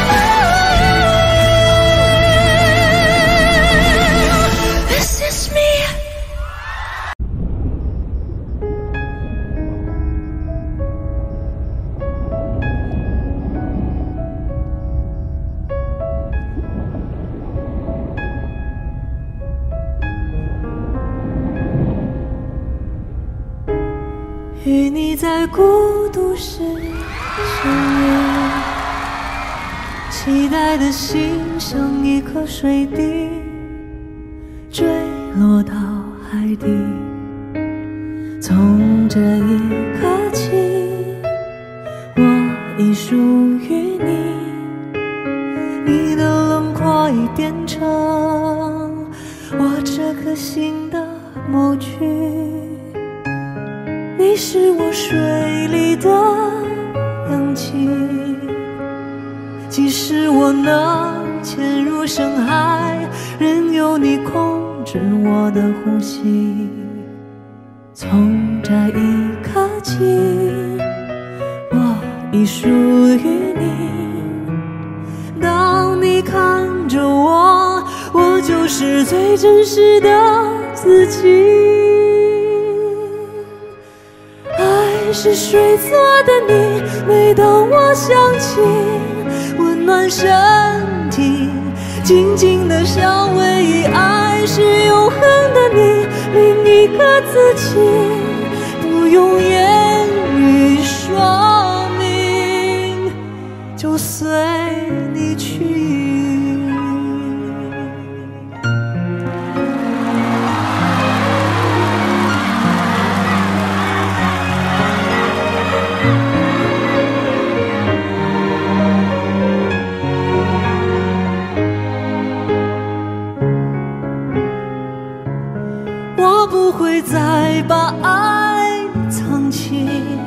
This is me.与你在孤独时相约，期待的心像一颗水滴，坠落到海底。从这一刻起，我已属于你，你的轮廓已变成我这颗心的模具。你是我水里的氧气，即使我能潜入深海，任由你控制我的呼吸。从这一刻起，我已属于你。当你看着我，我就是最真实的自己。是水做的你，每当我想起，温暖身体，静静的香味。爱是永恒的你，另一个自己，不用言语说明，就随你去。再把爱藏起，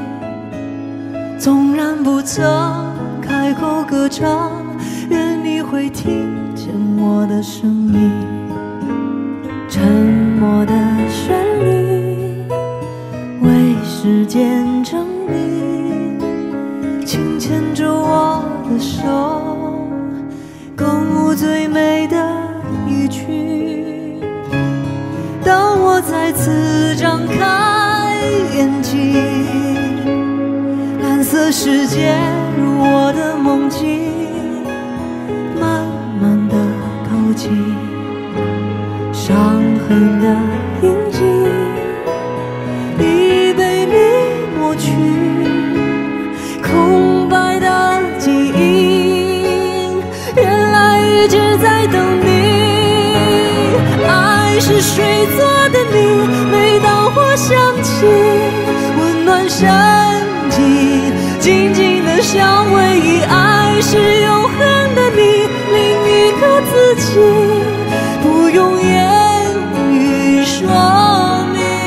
纵然不曾开口歌唱，愿你会听见我的声音。沉默的旋律为时间证明，轻牵着我的手，共舞最美的一曲。当我再次张开眼睛，蓝色世界如我的梦境，慢慢地靠近，伤痕的印记已被你抹去，空白的记忆，原来一直在等你。爱是水做的你，每当我想起，温暖身体，静静的香味。爱是永恒的你，另一个自己，不用言语说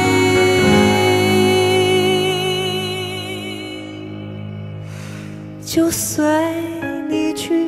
明，就随你去。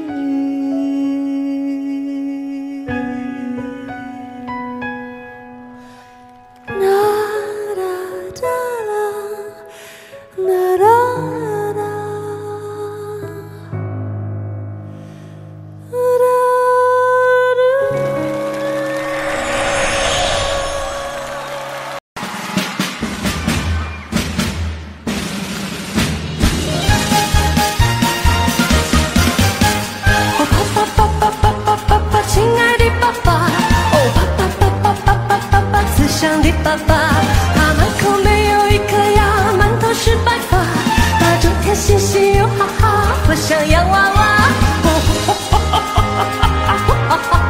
爸爸，他满口没有一颗牙，满头是白发，他整天嘻嘻又哈哈，不像洋娃娃。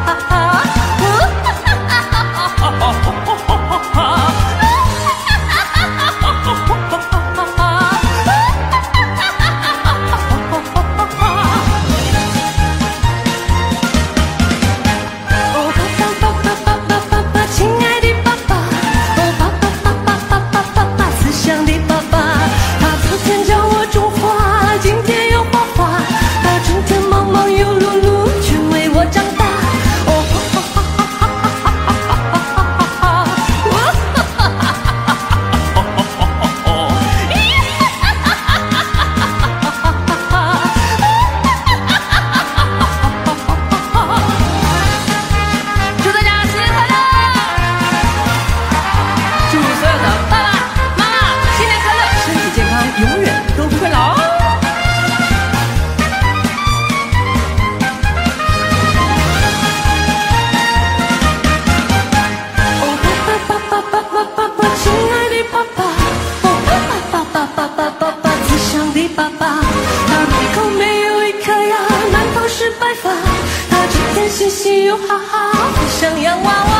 哟哈哈，不像洋娃娃。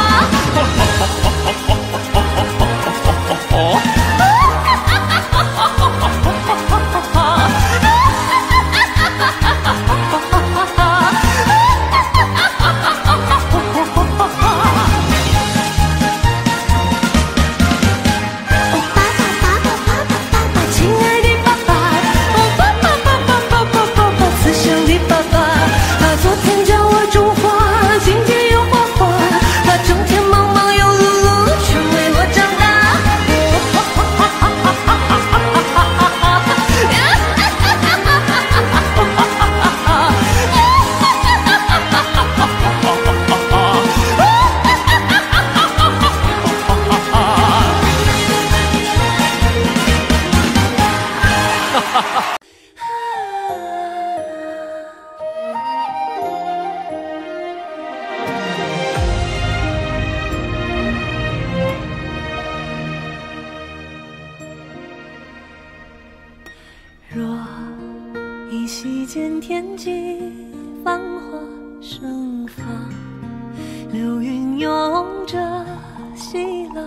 若依稀见天际繁华盛放，流云拥着西浪，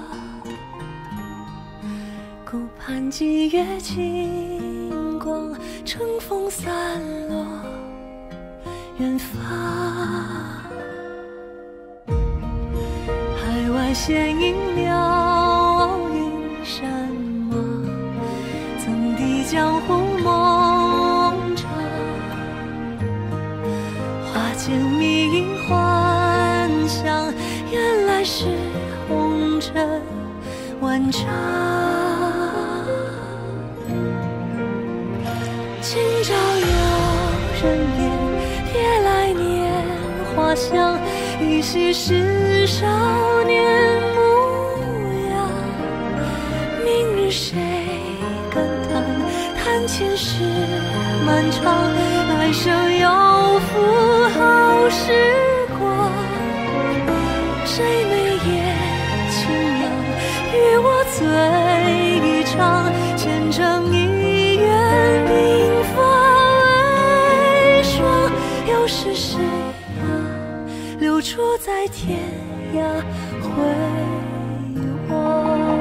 顾盼霁月清光，乘风散落远方。海外闲影渺云山望，曾抵江湖梦长，花间迷影幻想，原来是红尘万丈。今朝有人言，别来年华香，依稀是少年模样。明日谁感叹，叹前世漫长，来生又负好时光。谁眉眼轻扬，与我醉一场，前程一愿鬓发为霜。又是谁呀，流出在天涯辉煌。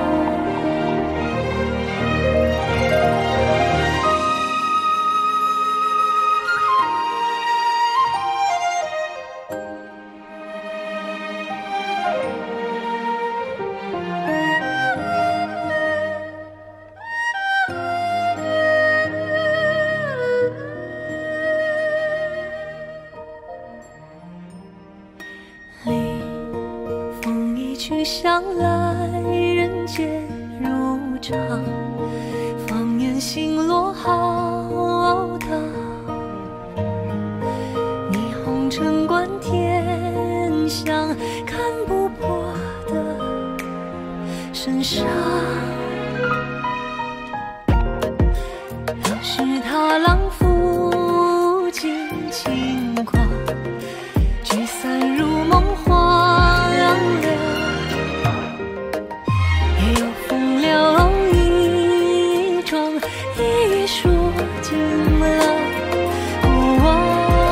离风一去向来，人间如常，放眼星落浩荡。霓虹城关天香，看不破的身上。当时踏浪付尽轻狂，聚散如梦荒凉，也有风流一桩，一说尽了过往。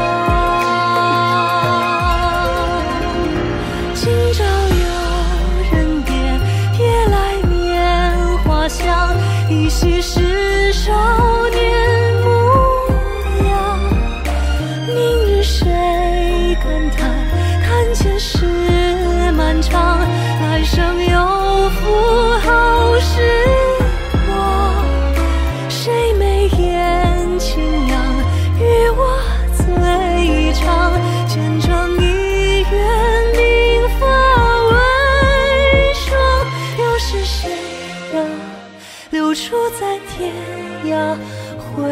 今朝有人点，别来年华香，依稀是少年模样。明日谁感叹，叹前世漫长，来生又负好时光。谁眉眼轻扬，与我醉一场，前程一愿鬓发为霜。又是谁呀，流出在天涯辉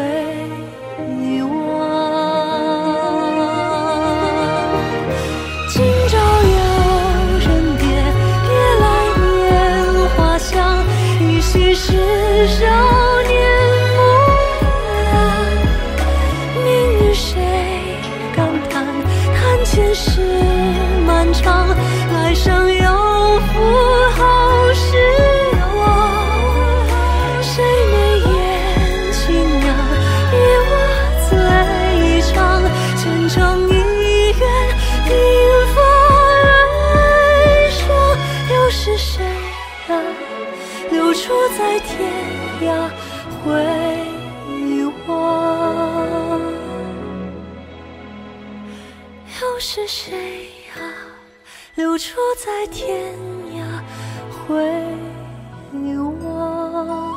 煌。今朝有人点，别来年华香，依稀是少年模样。明日谁感叹，叹前世漫长，来生又负好时光。谁眉眼轻扬，与我醉一场，前程一愿鬓在天涯回望。又是谁啊，流出在天涯回望。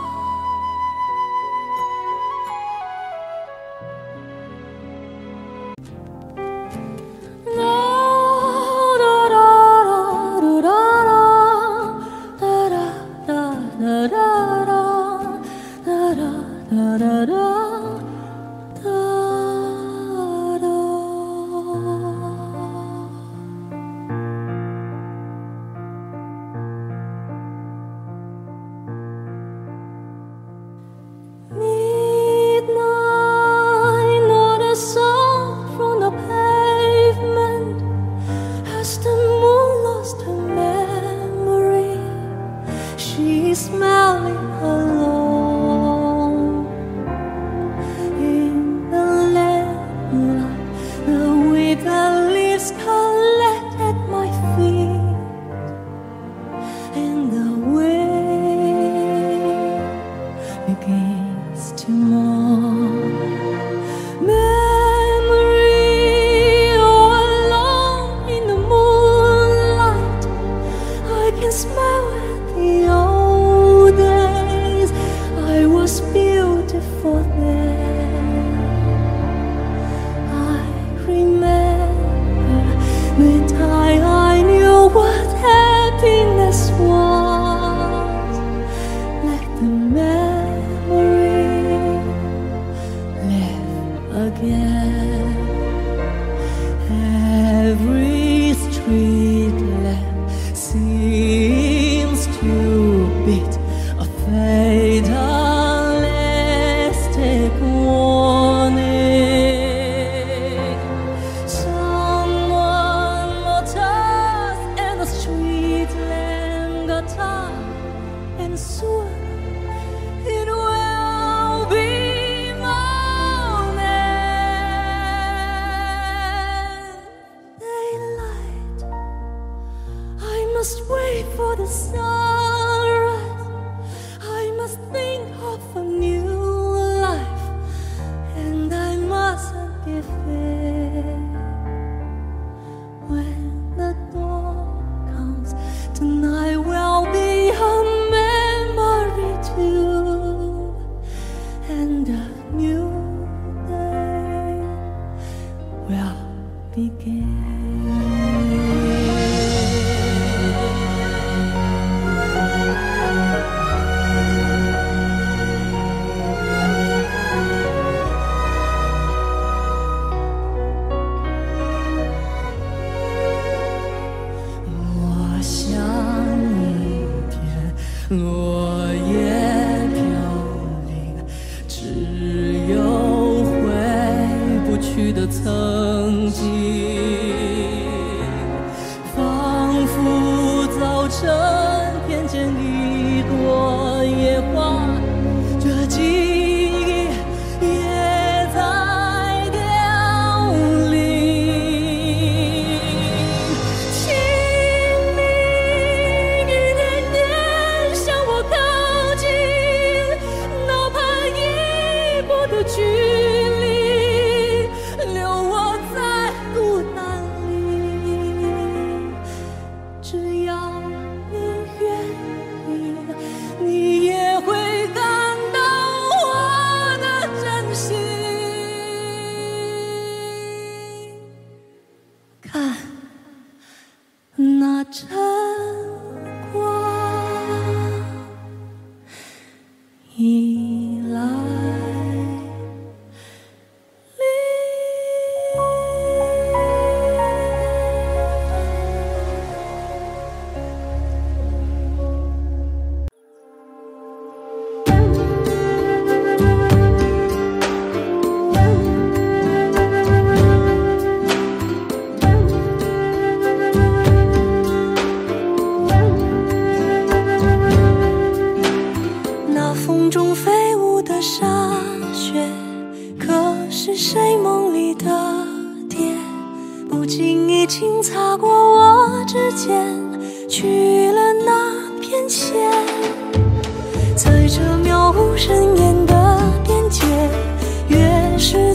去了那片天。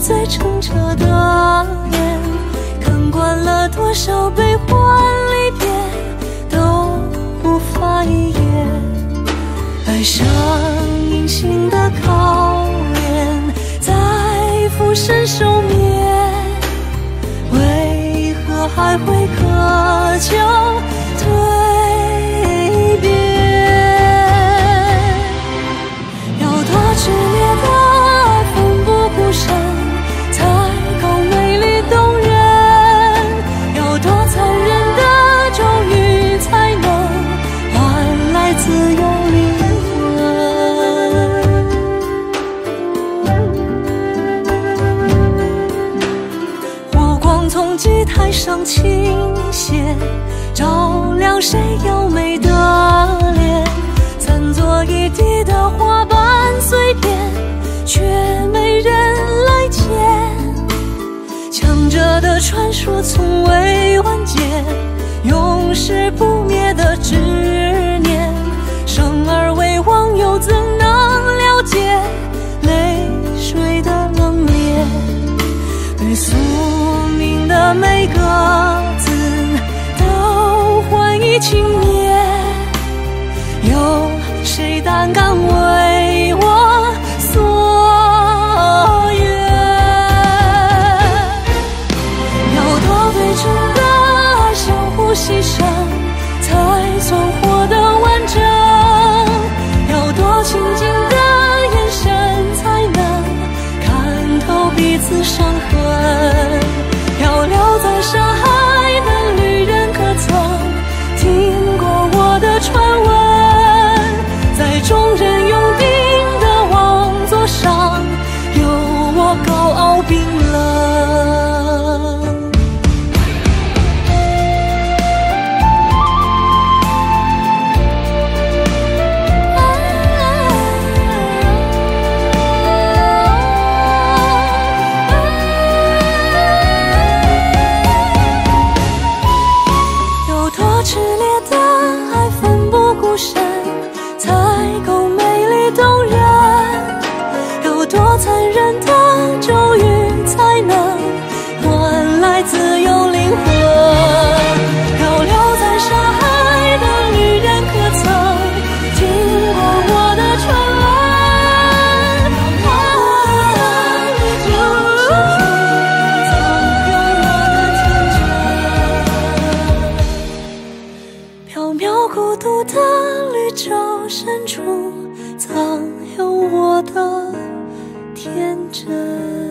最澄澈的脸，看惯了多少悲欢离别，都无法一夜。爱上隐形的考验，在浮生受灭，为何还会渴求蜕变？要多炽烈的爱，奋不顾身，才够美丽动人；要多残忍的咒语，才能换来自由灵魂。火光从祭台上倾泻，照亮谁妖媚的脸，残作一地的花瓣碎片，却没人来捡。强者的传说从未完结，永世不灭的执念，生而为王又怎能了解泪水的冷冽？对宿命的每个字都还以轻蔑，有谁胆敢为我所愿？要多对称的爱，相互牺牲，才算活得完整；要多亲近的眼神，才能看透彼此伤痕。漂流在沙海的旅人，可曾听过我的传闻？在众人拥顶的王座上，有我高傲冰冷。有多炽烈的爱，奋不顾身，才够美丽动人；有多残忍的咒语，才能换来自由灵魂。漂流在沙海的旅人，可曾听过我的传闻？藏有我的天真，缥缈孤独的绿洲深处，藏有我的天真。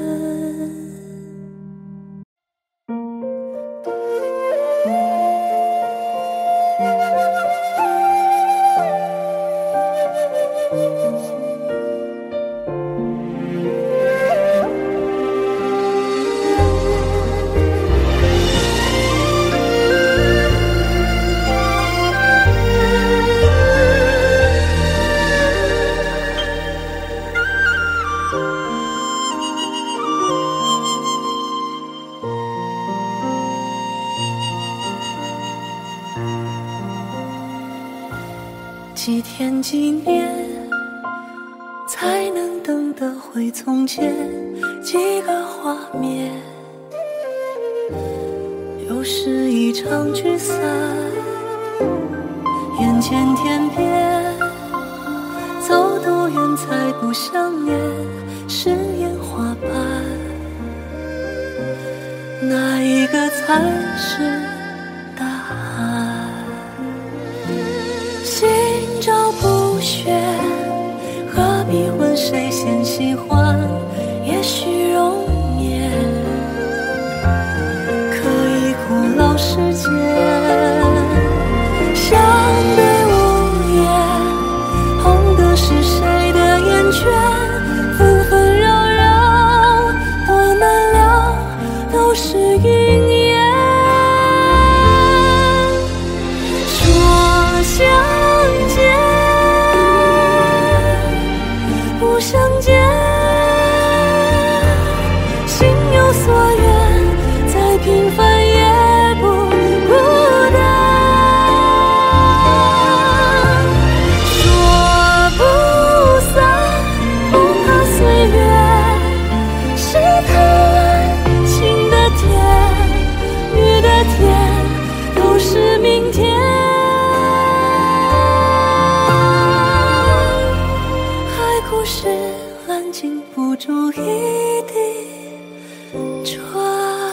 几天几年，才能等得回从前？几个画面，又是一场聚散。眼前天边，走多远才不想念？是烟花瓣，哪一个才是答案？心照不宣，何必问谁先喜欢？也许容颜可以古老时间，相对无言，红的是谁的眼圈？纷纷扰扰，多难料，都是云烟。 禁不住一地转。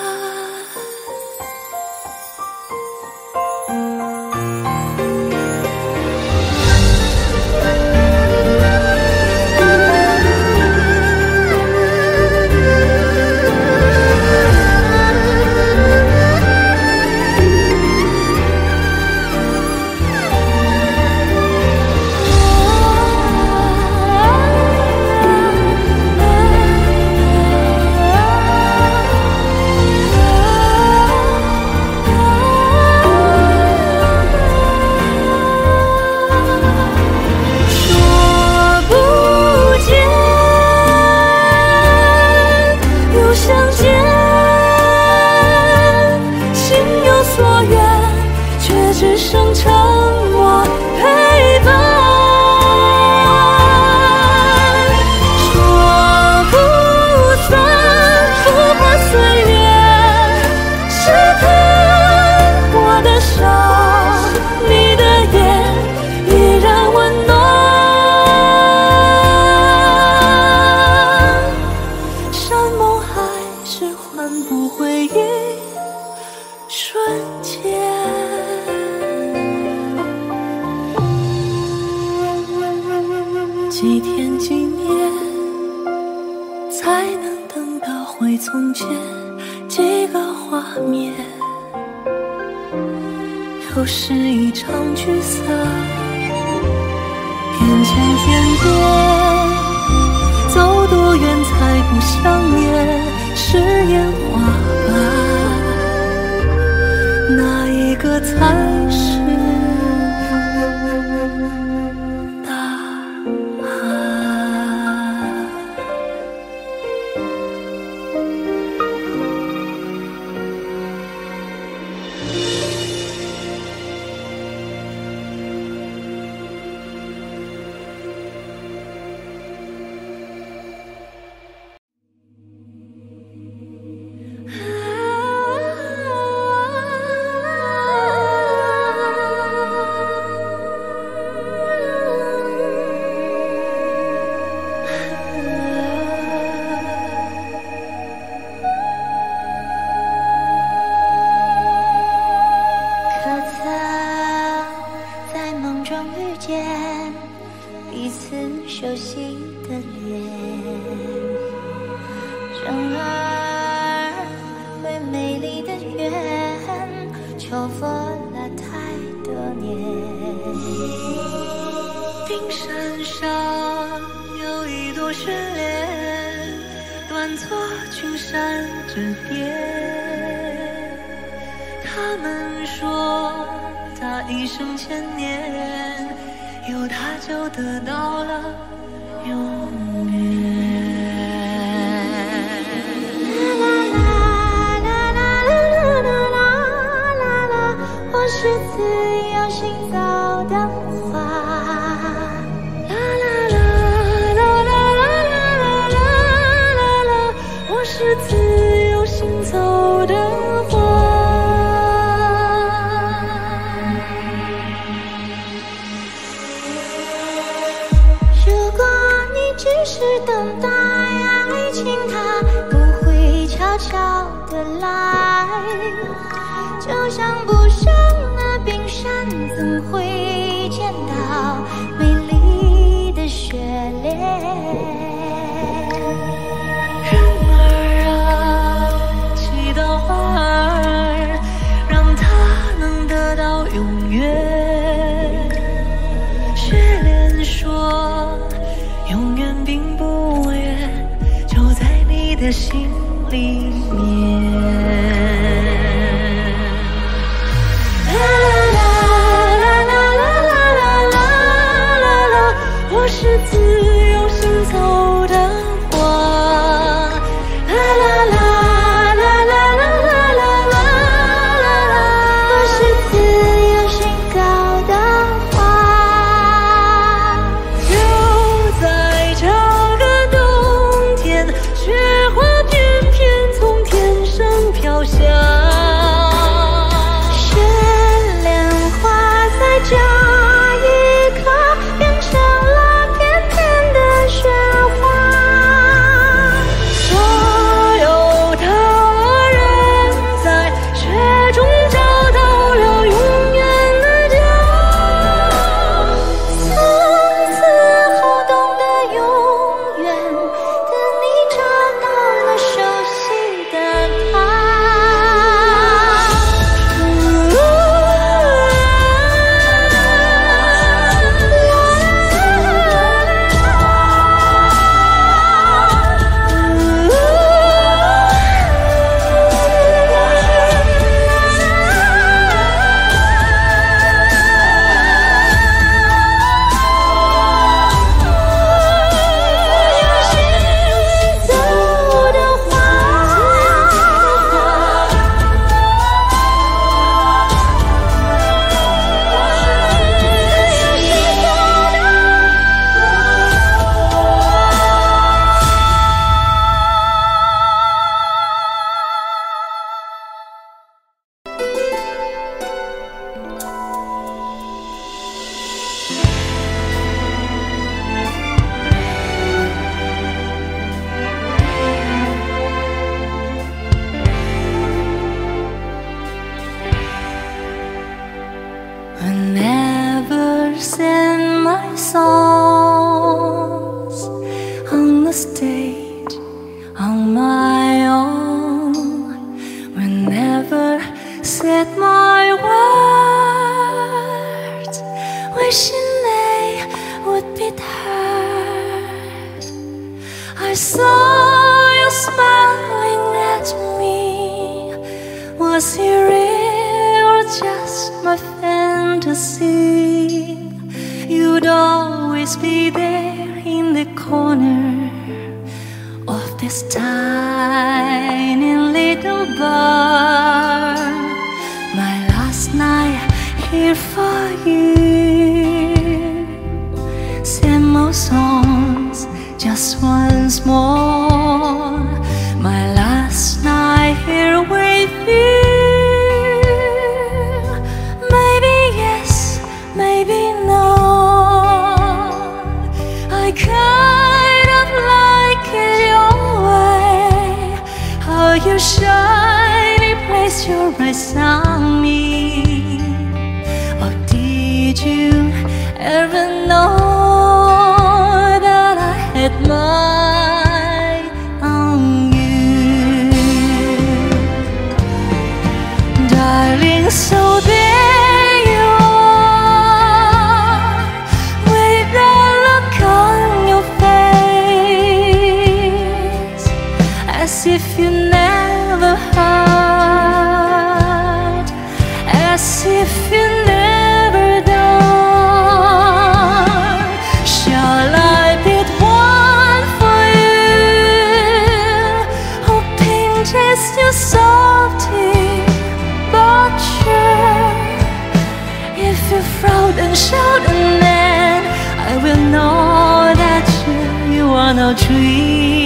几天几年才能等到回从前，几个画面又是一场聚散。眼前天边走多远才不想念，是烟花瓣，哪一个才是雪花翩翩。 I never sing my songs on the stage on my own. Whenever said my words, wishing they would be heard. I saw you smiling at me. Was he real or just my fantasy? You'd always be there in the corner of this tiny little bar. My last night here for you. Same old songs just once more. My last night here with you. Maybe yes, maybe no. I kind of like it your way, how you shyly place your eyes on me. Oh, did you ever know that I had my own you? Darling, so there you are, with that look on your face, as if you never heard, as if you never done. Shall I be the one for you, hoping just you salty but sure? If you frown and shout, and then I will know that you, you are no dreamer.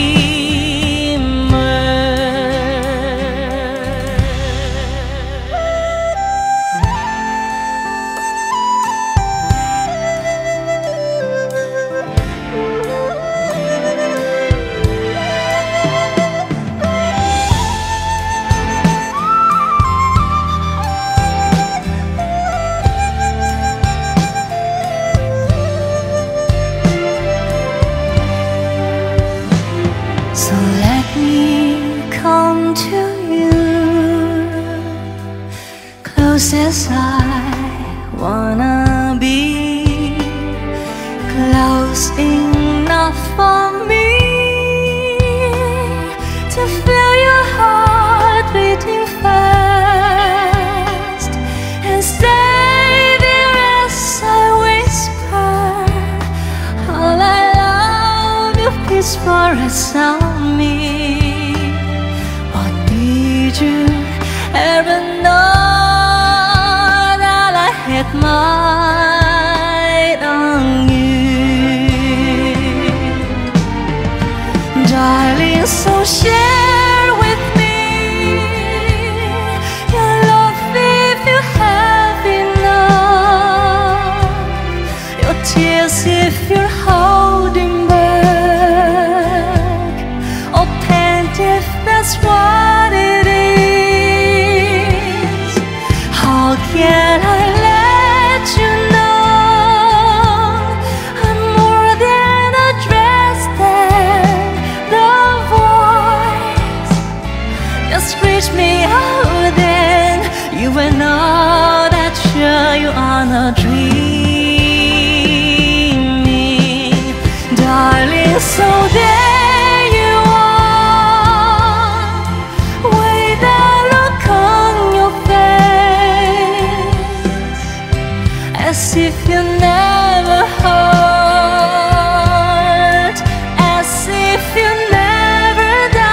So let me come to you, close as I wanna be, close enough for me to feel your heart beating fast, and stay there as I whisper all I love you is for us on me. Or did you ever know that I had mine on you? Darling, so share with me your love if you have enough, your tears if you're holding back, or pain if that's what it is. How can I let you know I'm more than a dress and the voice? Just reach me out, then you will know that sure you are not dreaming. Darling, so there you are, with that look on your face, as if you never heard, as if you never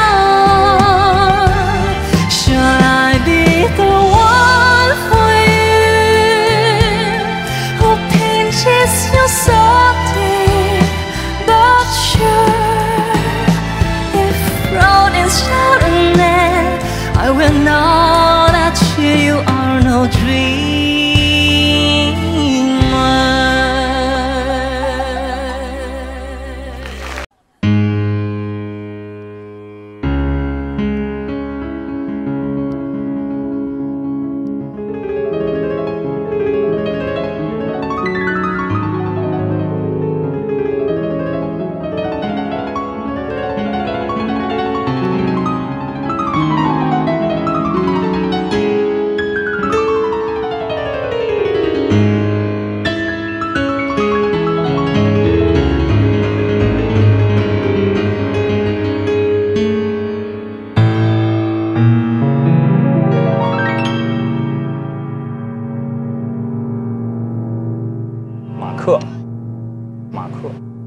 done. Shall I be the one for you, who pinches you softly but sure? If road is shut, and then I will know that you are no dreamer. 克，马克。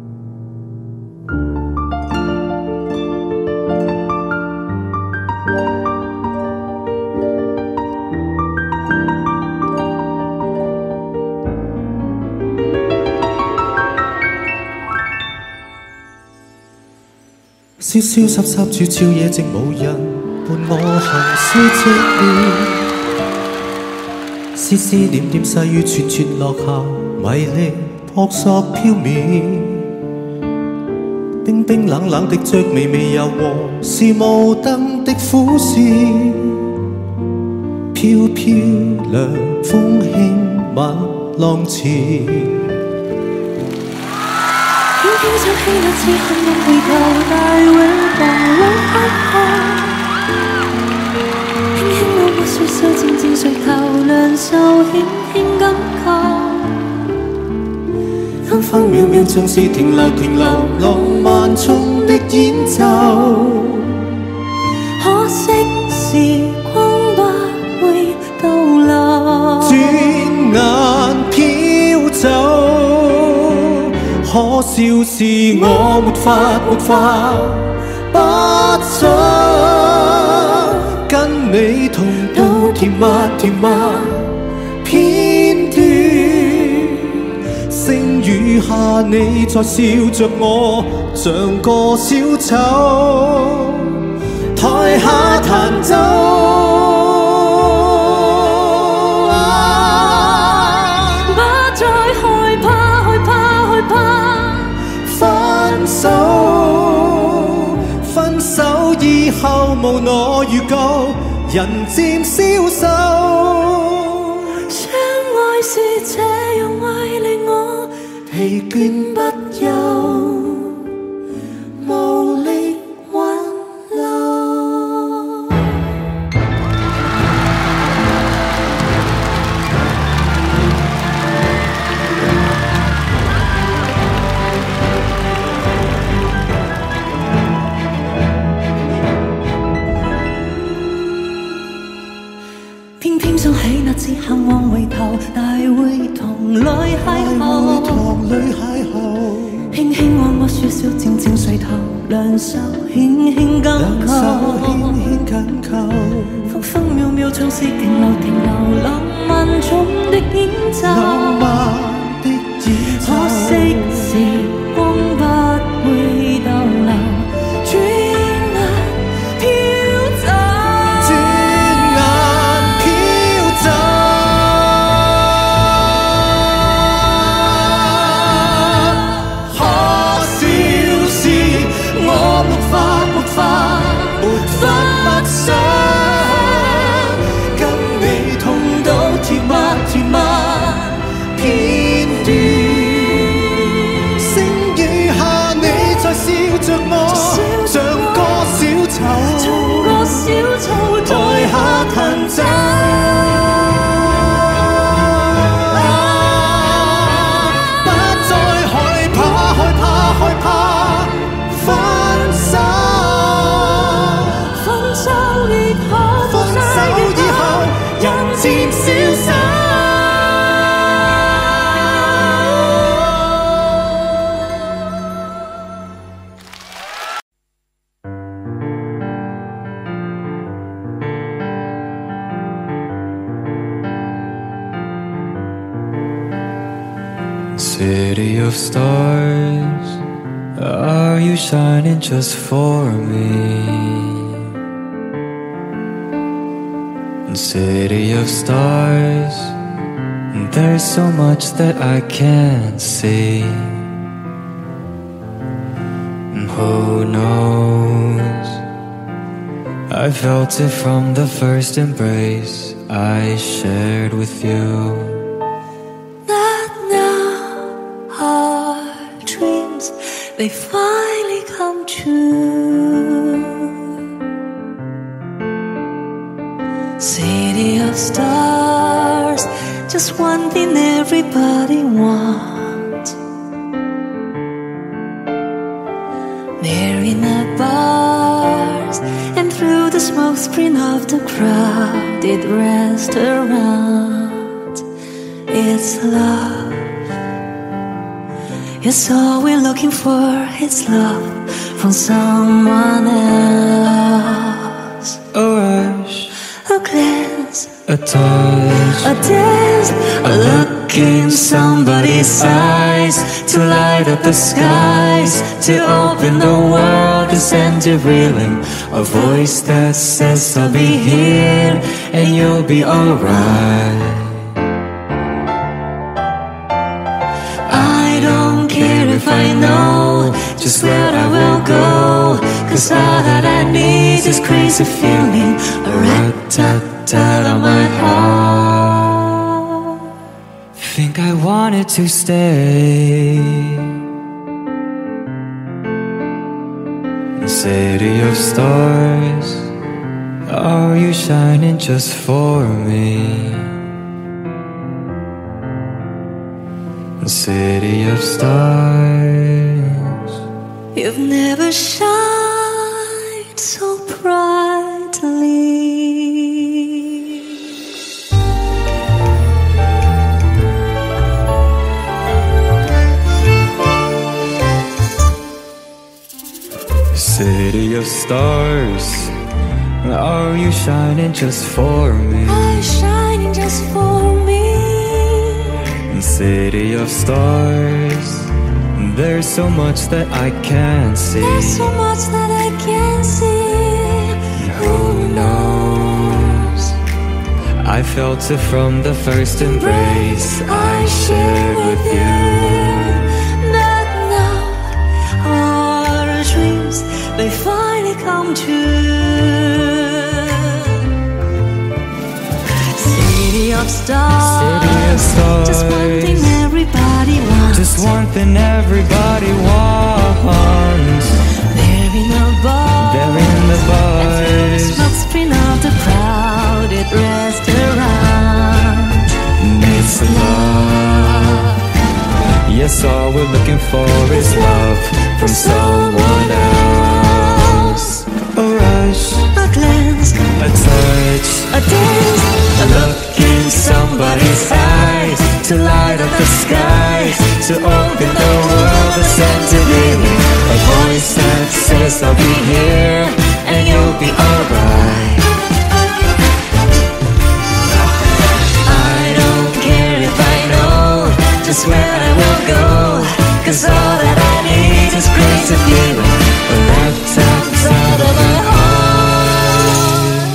萧萧濕濕處照夜靜無人伴我行消寂了，絲絲點點細雨串串落下，迷離撲朔飄渺，冰冰冷冷的着微微柔和，是無燈的苦笑，飄飄涼風輕吻浪潮。 輕輕想起那次幸運回頭，大會狂浪開口。輕輕摸摸雪手，靜靜垂頭，兩手輕輕緊扣。 分分秒秒像是停留停留，浪漫中的演奏。 可惜時光不會逗留， 轉眼飄走。可笑是我沒法沒法不想跟你同到甜蜜甜蜜片段，星雨下你在笑着我，像個小丑台下彈奏。分手以後無我預告，人漸消瘦。 相愛是這樣愛令我疲倦不休，無力挽留。偏偏想起那次幸運回頭，大會堂裏邂逅，輕輕按我雪橇，靜靜垂頭，兩手輕輕緊扣，分分秒秒像是停留停留，浪漫中的演奏。可惜時光不會逗留，轉眼飄走。台下彈奏，不再害怕害怕害怕分手，分手以後，分手以後，人漸消瘦。 City of stars, are you shining just for me? City of stars, there's so much that I can't see. Who knows? I felt it from the first embrace I shared with you. They finally come true. City of stars, just one thing everybody wants. They're in the bars and through the smoke screen of the crowded restaurant. It's love. Yes, all we're looking for is love from someone else. A rush, a glance, a touch, a dance, a look in somebody's eyes, to light up the skies, to open the world, to send you reeling. A voice that says I'll be here and you'll be alright. I don't care if I know just where I will go, cause all that I need is crazy feeling, a rat-tat-tat on my heart. Think I wanted to stay. City of stars, are you shining just for me? City of stars, you've never shined so brightly. City of stars, are you shining just for me? Are you shining just for me? City of stars, there's so much that I can't see. There's so much that I can't see. Who knows? I felt it from the first embrace I shared with you. But now our dreams, they finally come true. City of stars, City of stars, just one thing everybody wants. Just one thing everybody wants. They're in the bar, they're in the bars, smoke screen of the crowded restaurant. It's love. Yes, all we're looking for is love from someone else. A rush, a glance, a touch, a dance, a look in somebody's eyes, to light up the skies, to open the world, to send to me a voice that says I'll be here and you'll be alright. I don't care if I know just where I will go, cause all that I need is grace of you, a rat-tat-tat of my heart.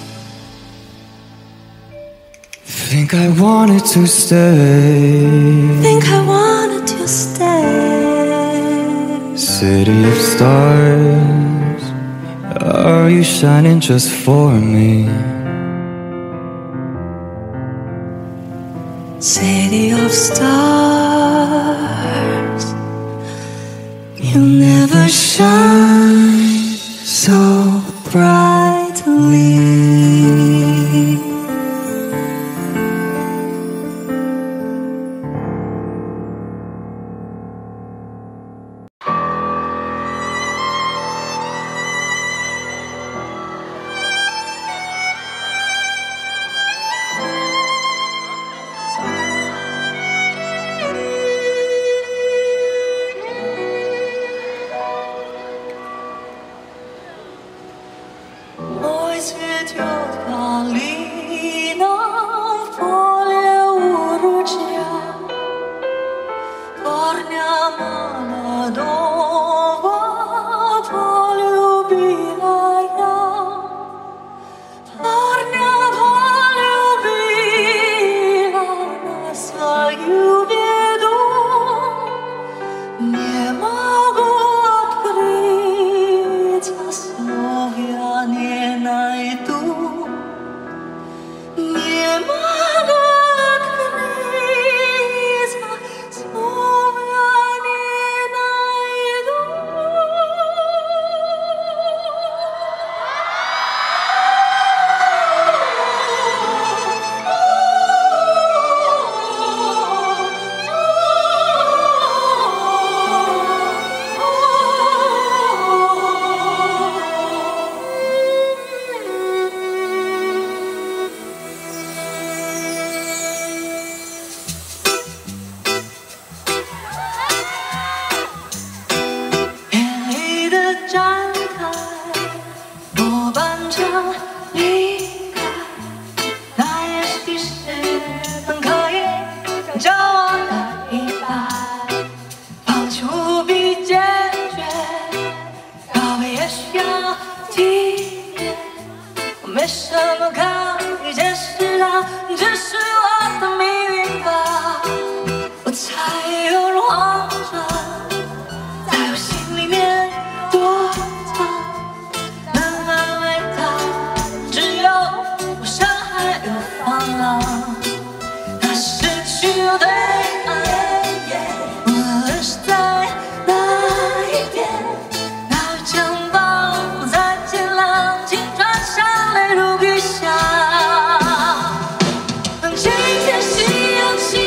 Think I wanted to stay. Think I wanted to stay. City of stars, are you shining just for me? City of stars, you never shine so brightly. Always with your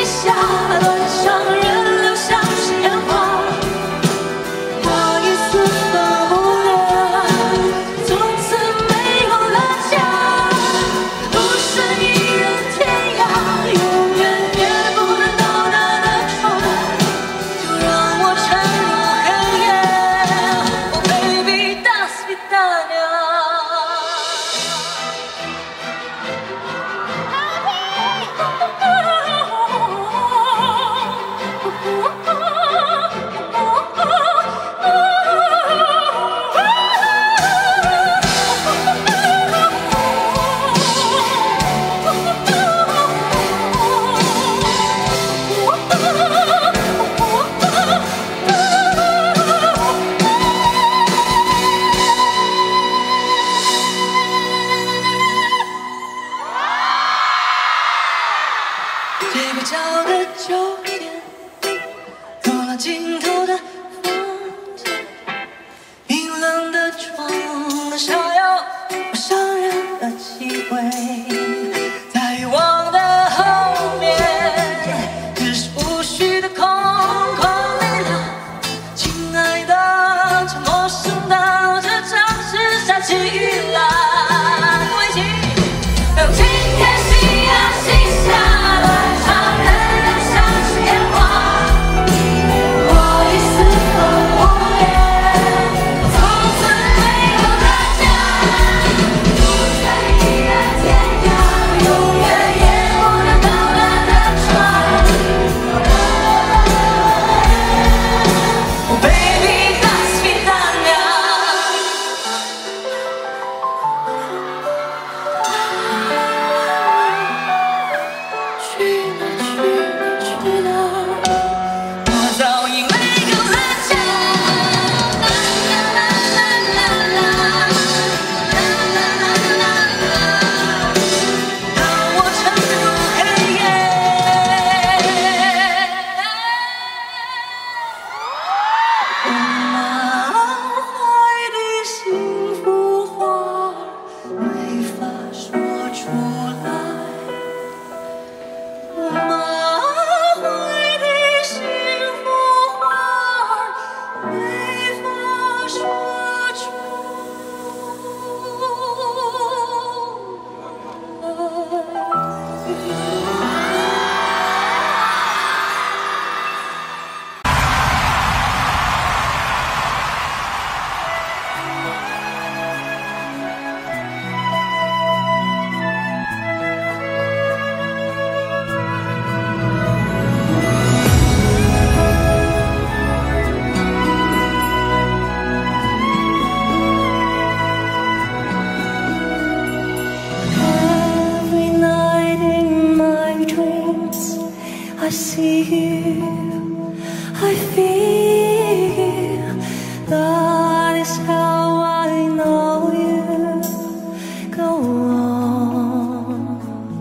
下，乱伤人留下是烟花，那一丝分不了，从此没有了家，孤身一人天涯，永远也不能到达的船，就让我沉入黑夜。Oh baby, до свидания。这个角的酒店，走到尽头的房间，冰冷的床的沙药，有伤人的气味，在欲望的后面，只是无序的空空力量。亲爱的，这陌生到这城市下起雨来，跟我一起。让今天夕阳西下。I see you, I feel, that is how I know you. Go on,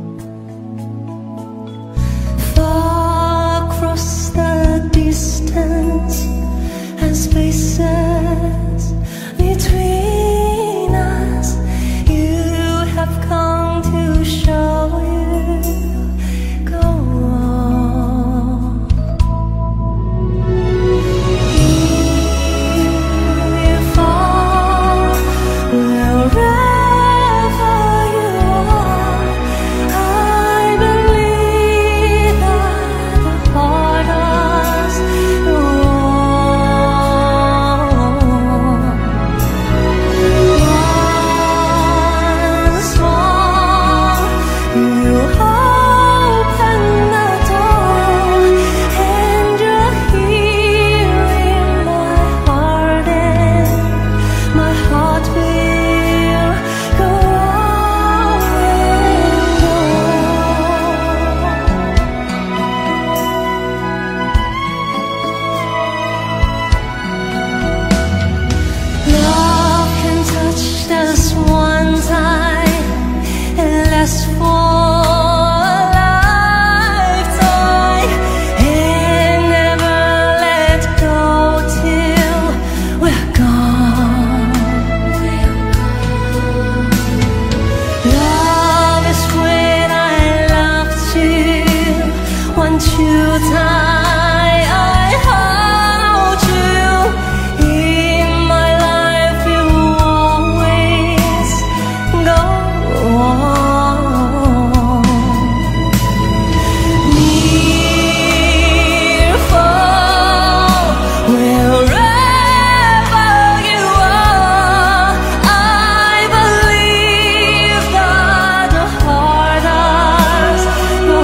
far across the distance and spaces between us, you have come to show you. Go on. you tight. I hold you in my life. You always go on. Near, far, wherever you are, I believe that the heart has no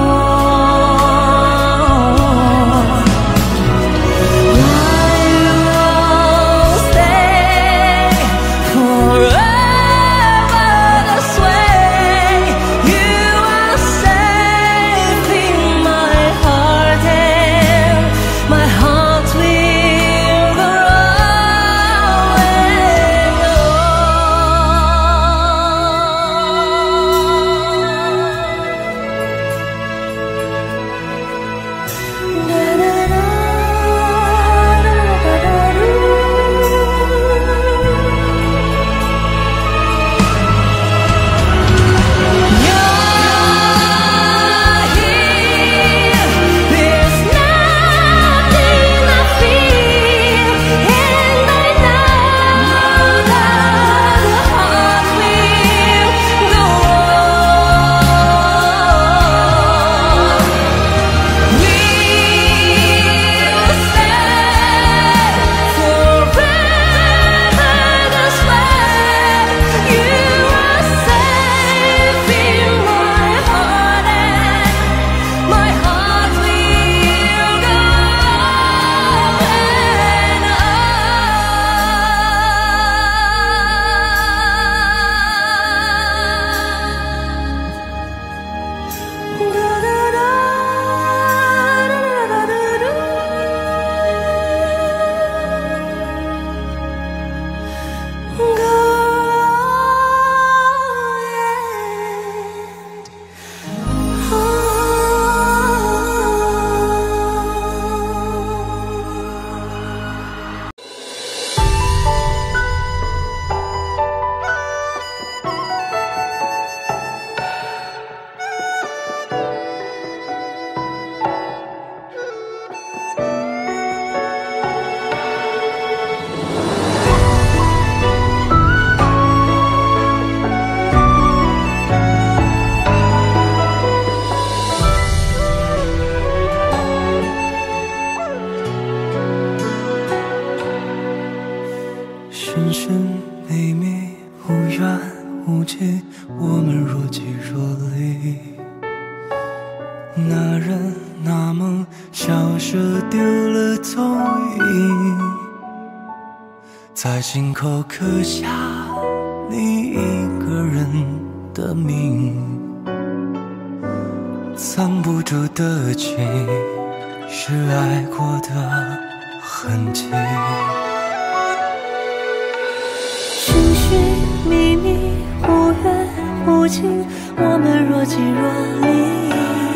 深深秘密，无缘无际，我们若即若离。那人那梦消失丢了踪影，在心口刻下你一个人的名，藏不住的情，是爱过的痕迹。 寻寻觅觅，无缘无尽，我们若即若离。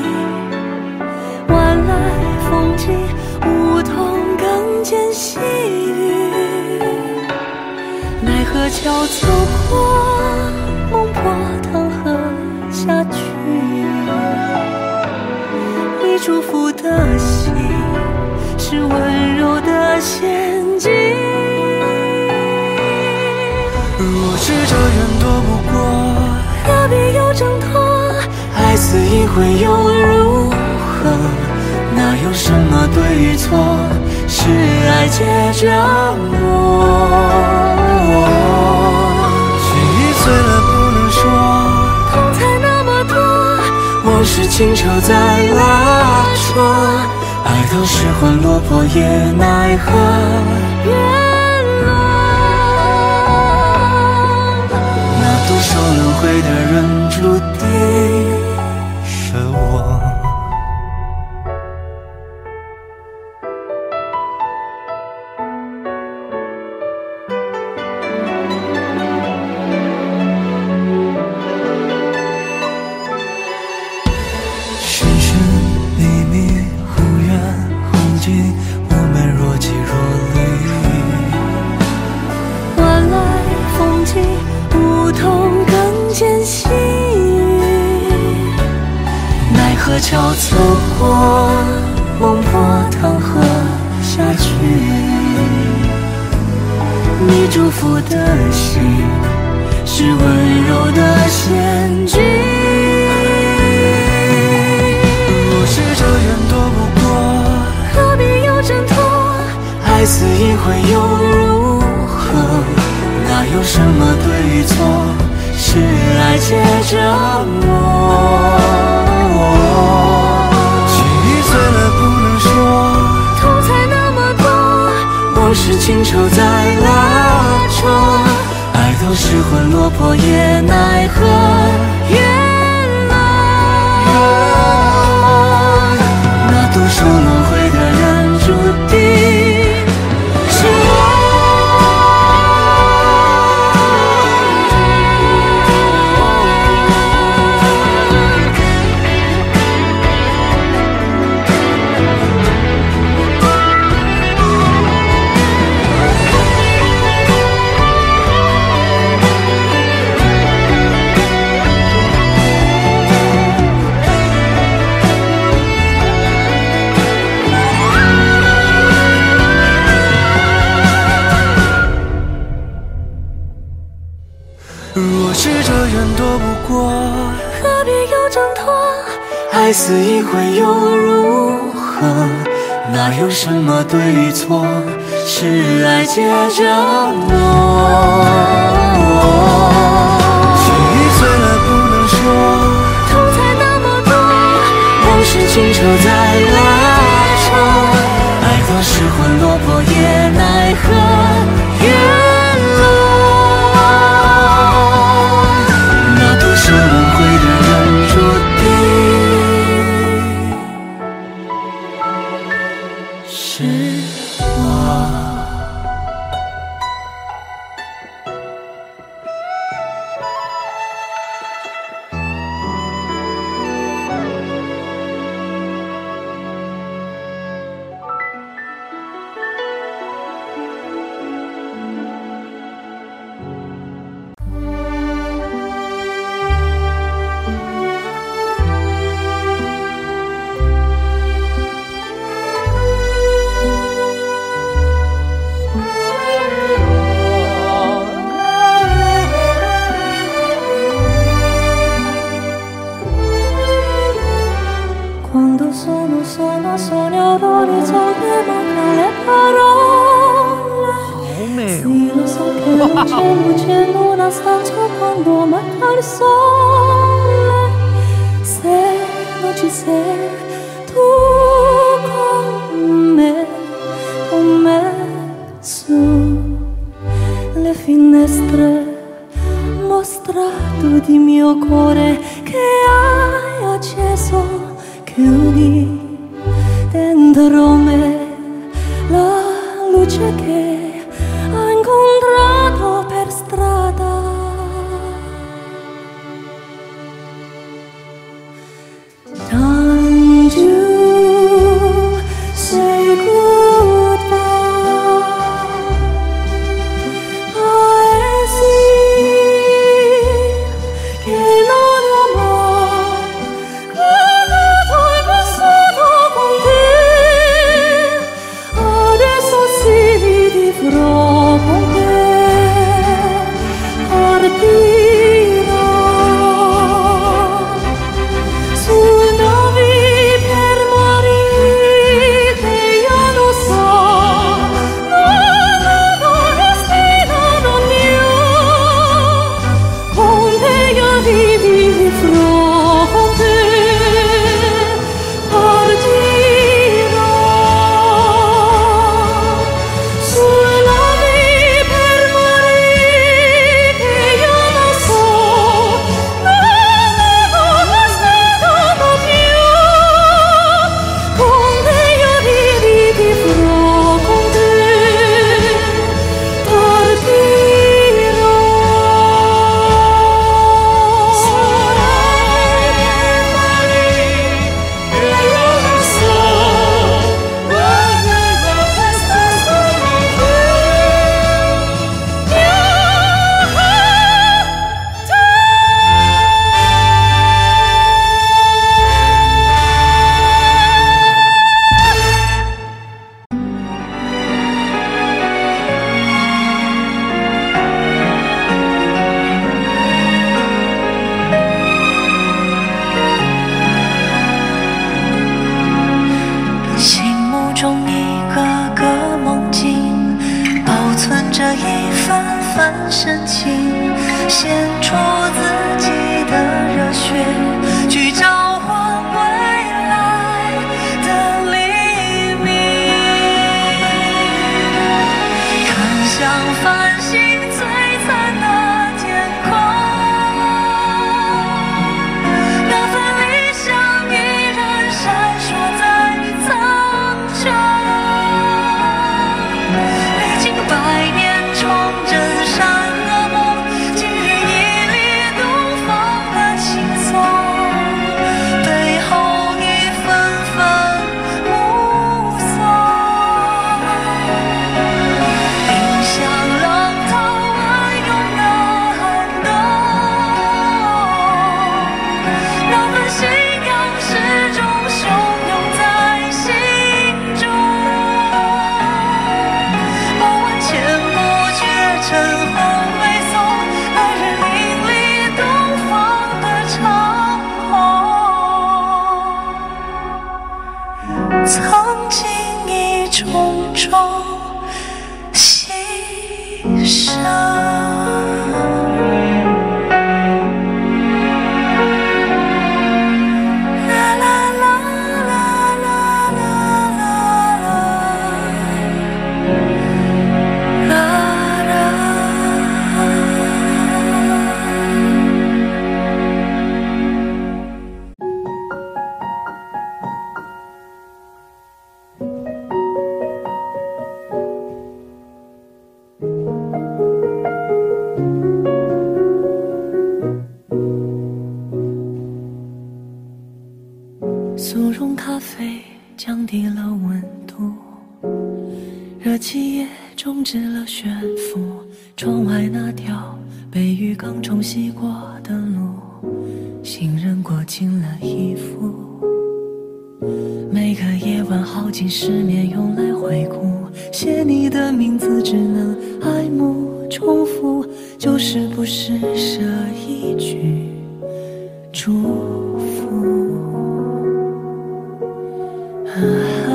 晚来风景，梧桐更见细雨。奈何桥走过，梦破汤河下去。你祝福的心，是温柔的陷阱。 若是这缘躲不过， 何必又挣脱？ 爱似一回又如何？哪有什么对与错？是爱结着我。记忆碎了不能说， 痛才那么多， 往事清澈在拉扯，爱到失魂落魄也奈何。多少轮回的人，注定是我。寻寻觅觅，无缘无尽，我们若即若离。 晚来风景，梧桐更见细雨， 奈何桥走过， 我的心是温柔的陷阱。若是这样躲不过， 何必要挣脱？ 爱死一回又如何？哪有什么对与错？是爱借着我。心已碎了不能说， 痛才那么多， 往事情愁在拉扯，爱都失魂落魄也奈何。 原来那独守轮回的人注定是我。若是这样躲不过， 何必要挣脱？ 爱死一回又如何？哪有什么对与错？是爱借着我。心已碎了不能说， 痛才那么多， 往事情愁在拉扯，爱到失魂落魄也奈何。原这轮回的人注定是我。 Quando sono sola sognerò risolvere le parole. Sì, lo so che non c'è luce in una stanza quando manca il sole. Se non ci sei tu con me, con me su le finestre, mostrato di mio cuore che hai acceso. Chiudi dentro me la luce che ho incontrato per strada. Don't you say goodbye. I see che non ho mai vissuto con te. Adesso sì. 曾经已种种牺牲。速溶咖啡降低了温度，热气也终止了悬浮。窗外那条被浴缸冲洗过的路，行人裹紧了衣服。每个夜晚耗尽失眠用来回顾，写你的名字只能爱慕重复，就是不施舍一句祝福。啊啊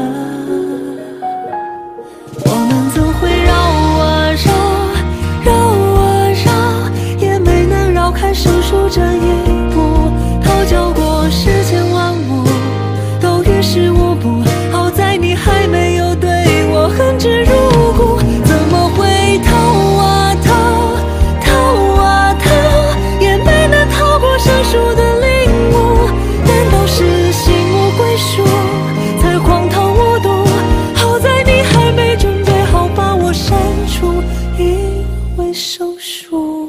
我们怎会绕啊绕，绕啊绕，也没能绕开生疏这一步。讨教过世间万物，都于事无补。好在你还没有对我恨之入骨，怎么会逃啊逃，逃啊逃，也没能逃过生疏的领悟。难道是心无归属？荒唐无度，好在你还没准备好把我删除，因为生疏。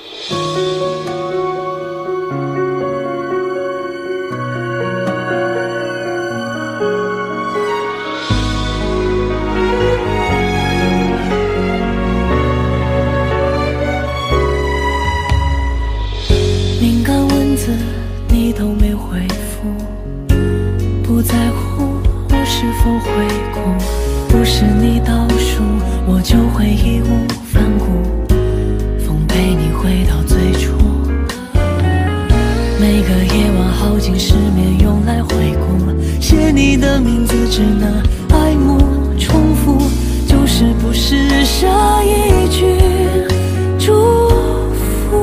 敏感文字你都没回复，不在乎我是否会哭，不是你倒数，我就会义无反顾，奉陪你回到最初。每个夜晚耗尽失眠用来回顾，写你的名字只能爱慕重复，就是不施舍一句祝福。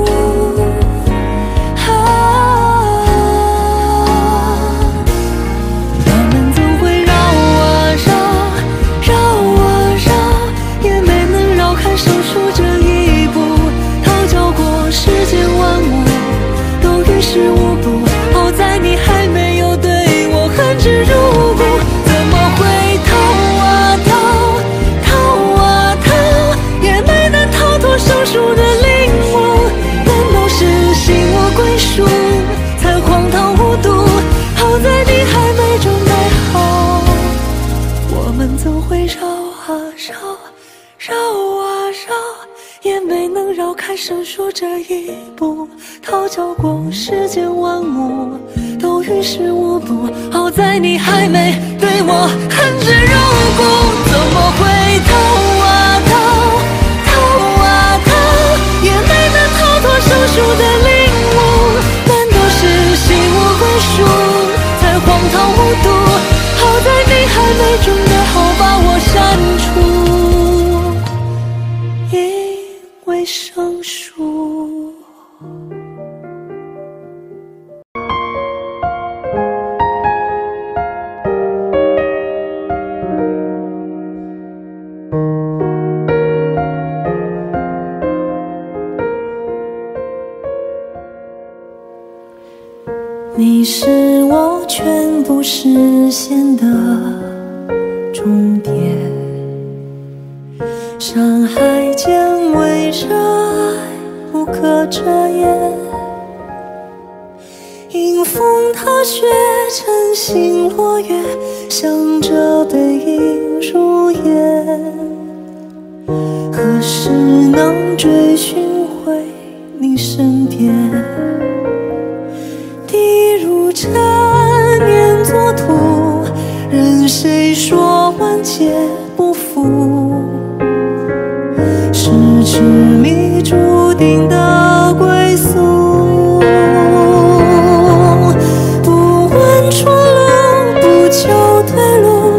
生疏这一步，讨教过世间万物，都于事无补。好在你还没有对我恨之入骨，怎么会逃啊逃，逃啊逃，也没能逃脱生疏的领悟。难道是心无归属，才荒唐无度？好在你还没准备好，我们怎会绕啊绕，绕啊绕，也没能绕开生疏这一步。讨教过世间万物，都于事无补。好在你还没对我恨之入骨，怎么会逃啊逃，逃啊逃，也没能逃脱生疏的领悟。难道是心无归属，才荒唐无度？好在你还没准备好把我删除，因为生疏。你是我全部实现的终点，山海间为热爱不可遮掩，迎风踏雪晨星落月，向着背影入眼，何时能追寻回你身边？滴入陈年作土，任谁说万劫不复，是执迷注定的归宿。不问出路，不求退路，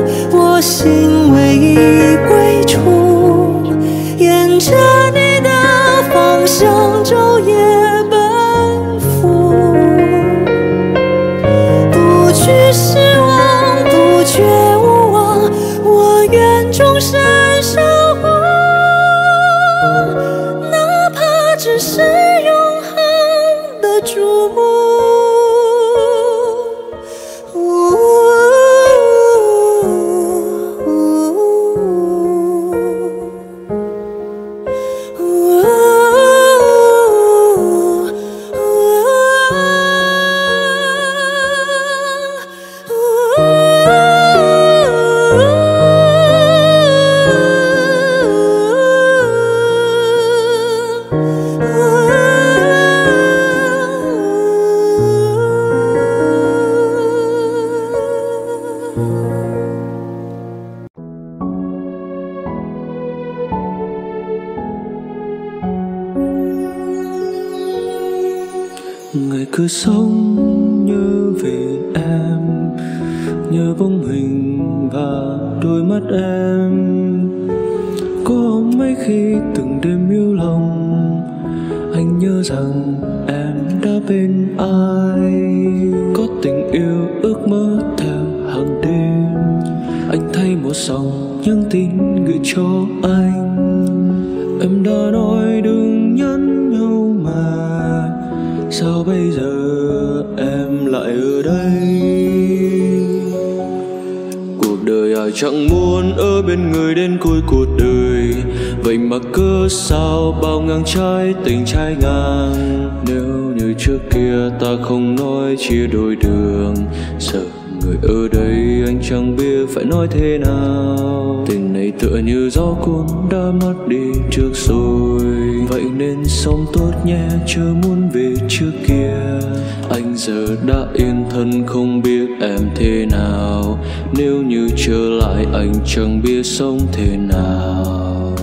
cứ sống nhớ về em, nhớ bóng hình và đôi mắt em. Có mấy khi từng đêm yêu lòng, anh nhớ rằng em đã bên ai. Có tình yêu ước mơ theo hàng đêm, anh thay một dòng nhắn tin gửi cho anh. Em đã nói đừng nhắn nhau mà, sao bây giờ em lại ở đây? Cuộc đời ai chẳng muốn ở bên người đến cuối cuộc đời, vậy mà cớ sao bao ngang trái tình trái ngang. Nếu như trước kia ta không nói chia đôi đường, giờ người ở đây anh chẳng biết phải nói thế nào. Tình này tựa như gió cuốn đã mất đi trước rồi, vậy nên sống tốt nhé chớ muốn về trước kia. Anh giờ đã yên thân không biết em thế nào, nếu như trở lại anh chẳng biết sống thế nào.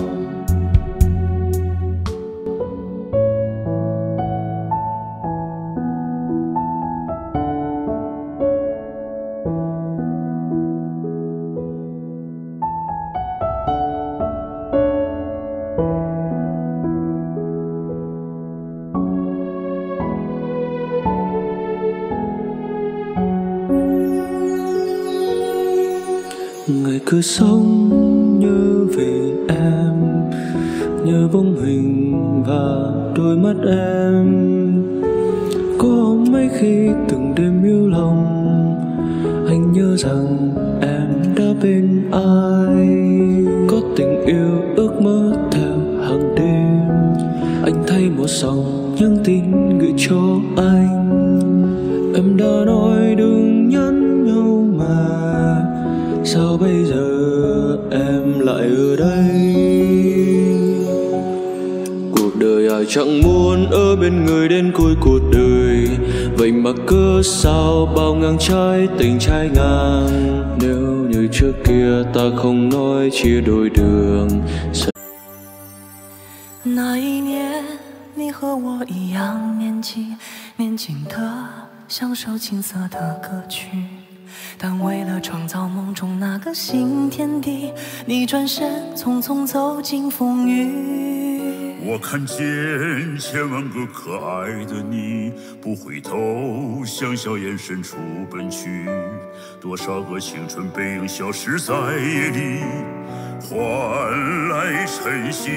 Ngày cứ sống nhớ về em, nhớ bóng hình và đôi mắt em. Có mấy khi từng đêm yêu lòng, anh nhớ rằng em đã bên ai. Có tình yêu ước mơ theo hàng đêm, anh thay một dòng nhắn tin gửi cho anh. Em đã nói đừng nhắn nhau mà, sao bây giờ em lại ở đây? Cuộc đời ai chẳng muốn ở bên người đến cuối cuộc đời, vậy mà cớ sao bao ngang trái tình trái ngang. Nếu như trước kia ta không nói chia đôi đường. 那一年，你和我一样年纪，年轻的享受青涩的歌曲。但为了创造梦中那个新天地，你转身匆匆走进风雨。 我看见千万个可爱的你，不回头，向笑颜深处奔去。多少个青春背影消失在夜里，换来晨曦。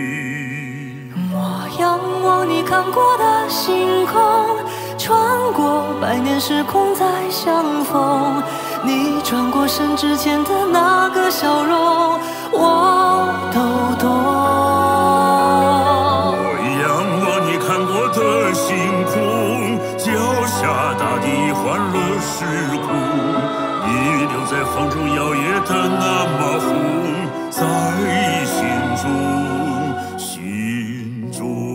我仰望你看过的星空，穿过百年时空再相逢。你转过身之前的那个笑容，我都懂。 我仰望你看过的星空，脚下大地欢乐时空。你留在风中摇曳的那么红，在心中，心中。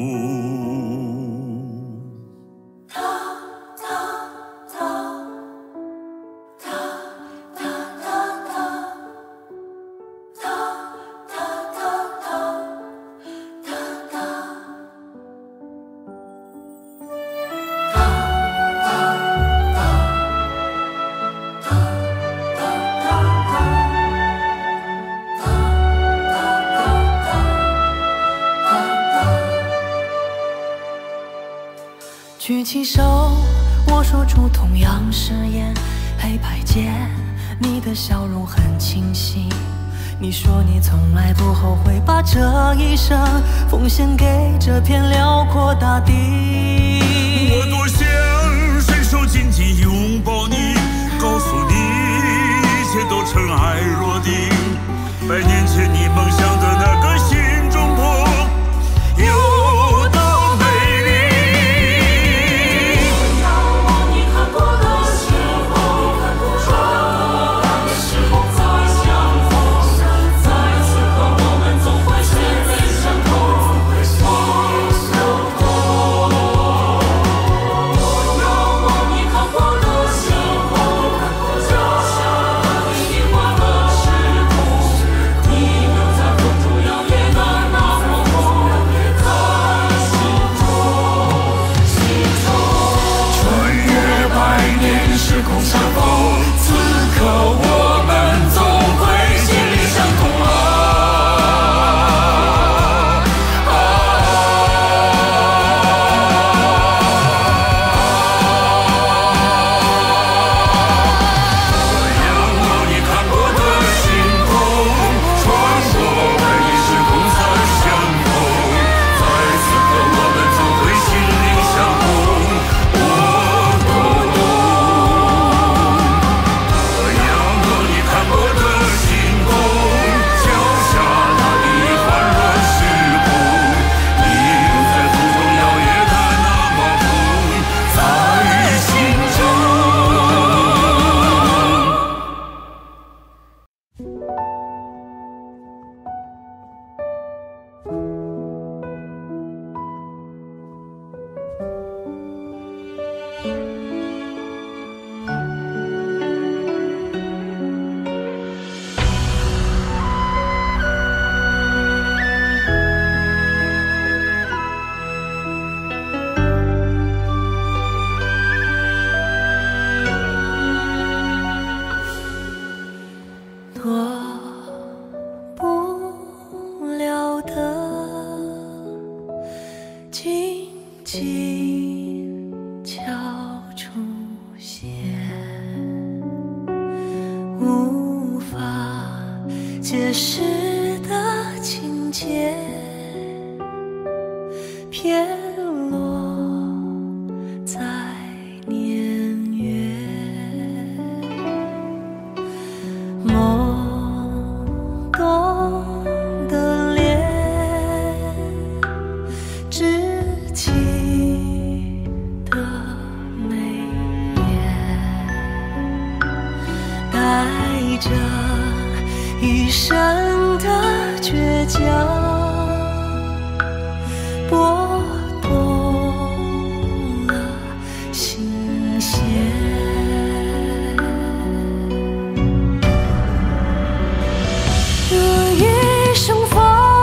举起手，我说出同样誓言。黑白间，你的笑容很清晰。你说你从来不后悔把这一生奉献给这片辽阔大地。 我多想伸手紧紧拥抱你，告诉你一切都尘埃落定。百年前你梦想的那个心中破。 你留在不了的，静静悄出现，无法解释的情节，偏落在年月，懵懂的脸，稚气的眉眼，带着一身的倔强，拨动了心弦。这一生风，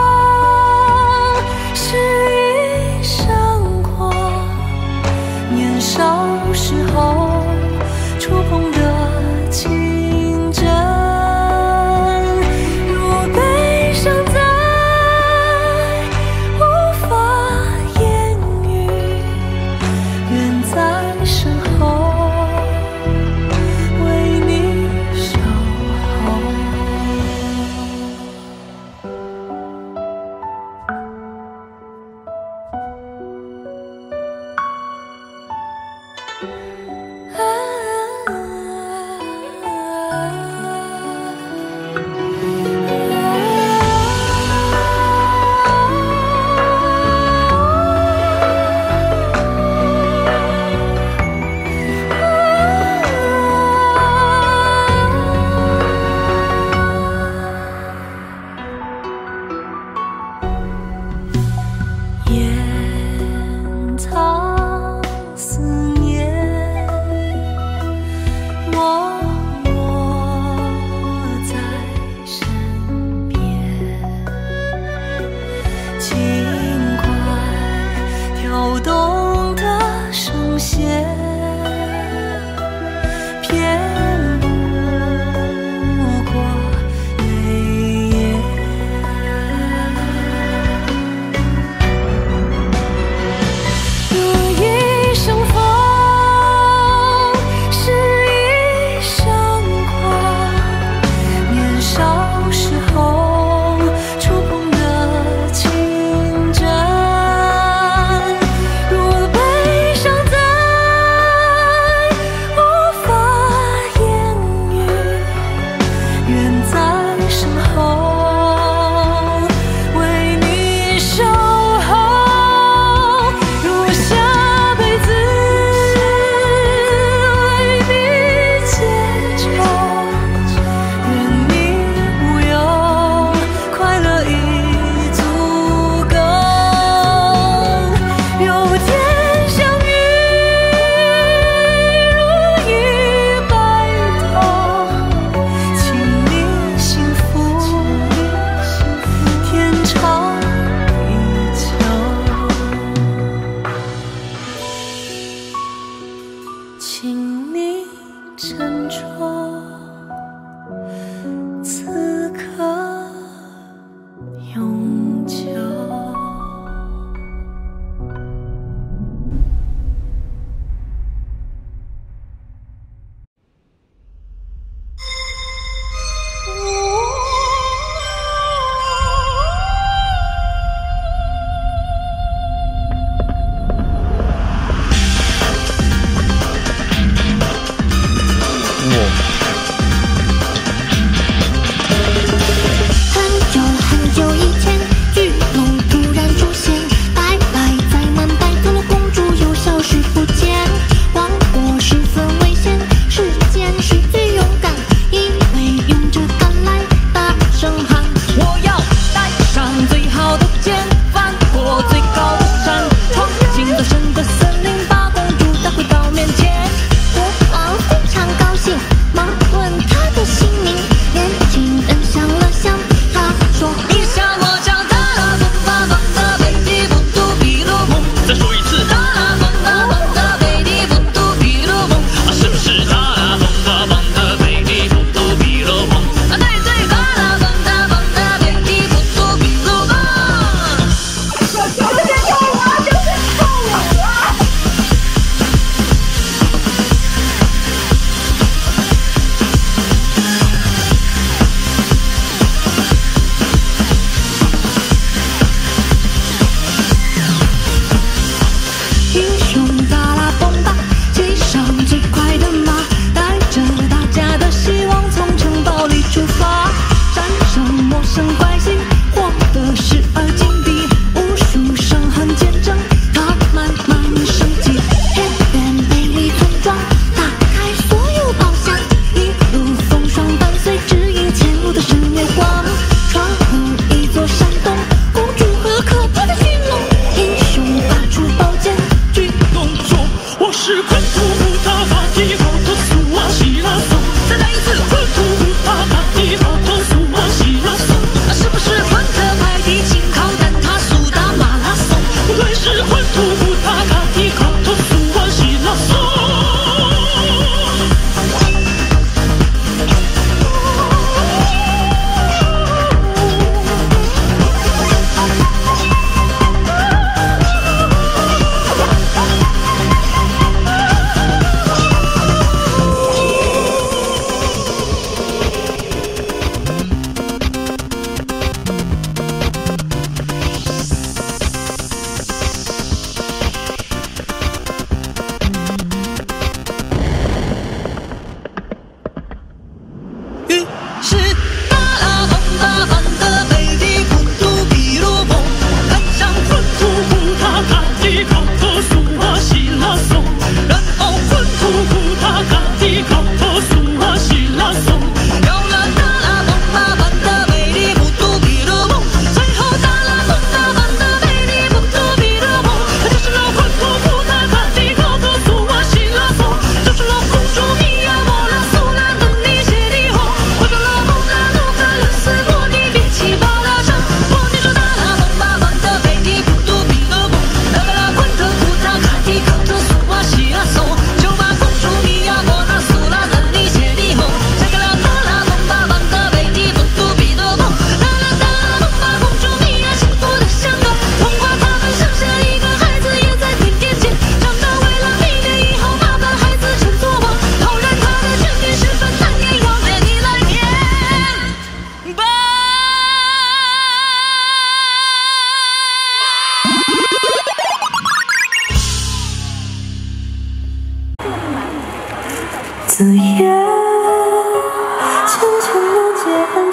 是一生狂，年少时候触碰的情真，若悲伤在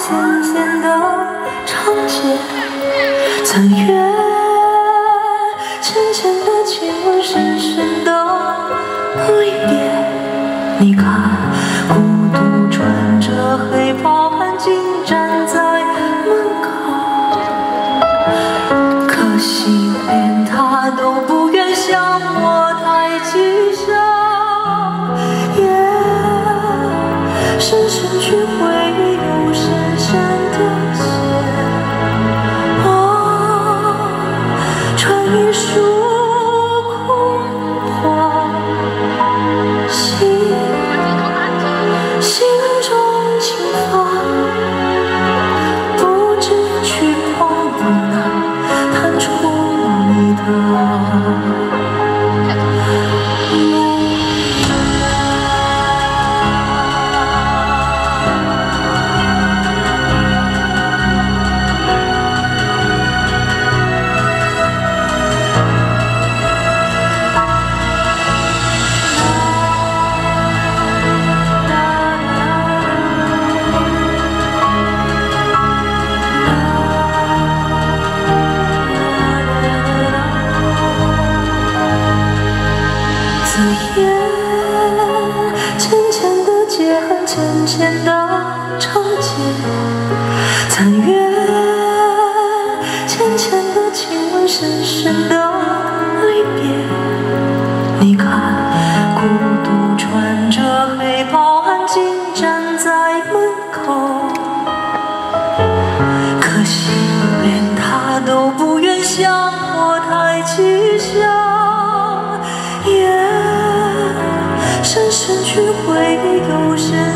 浅浅的长街，残月浅浅的亲吻，深深的离别。你看，孤独穿着黑袍，安静站在门口，可惜连他都不愿向我抬起手。深深去回忆，有深深的线，哦，穿一束空花，心心中轻放，不知去往哪，弹出你的。浅浅的街痕，浅浅的长街，残月浅浅的亲吻，深深的离别。你看，孤独穿着黑袍，安静站在门口，可惜连他都不愿向我抬起手。深深去回忆，有深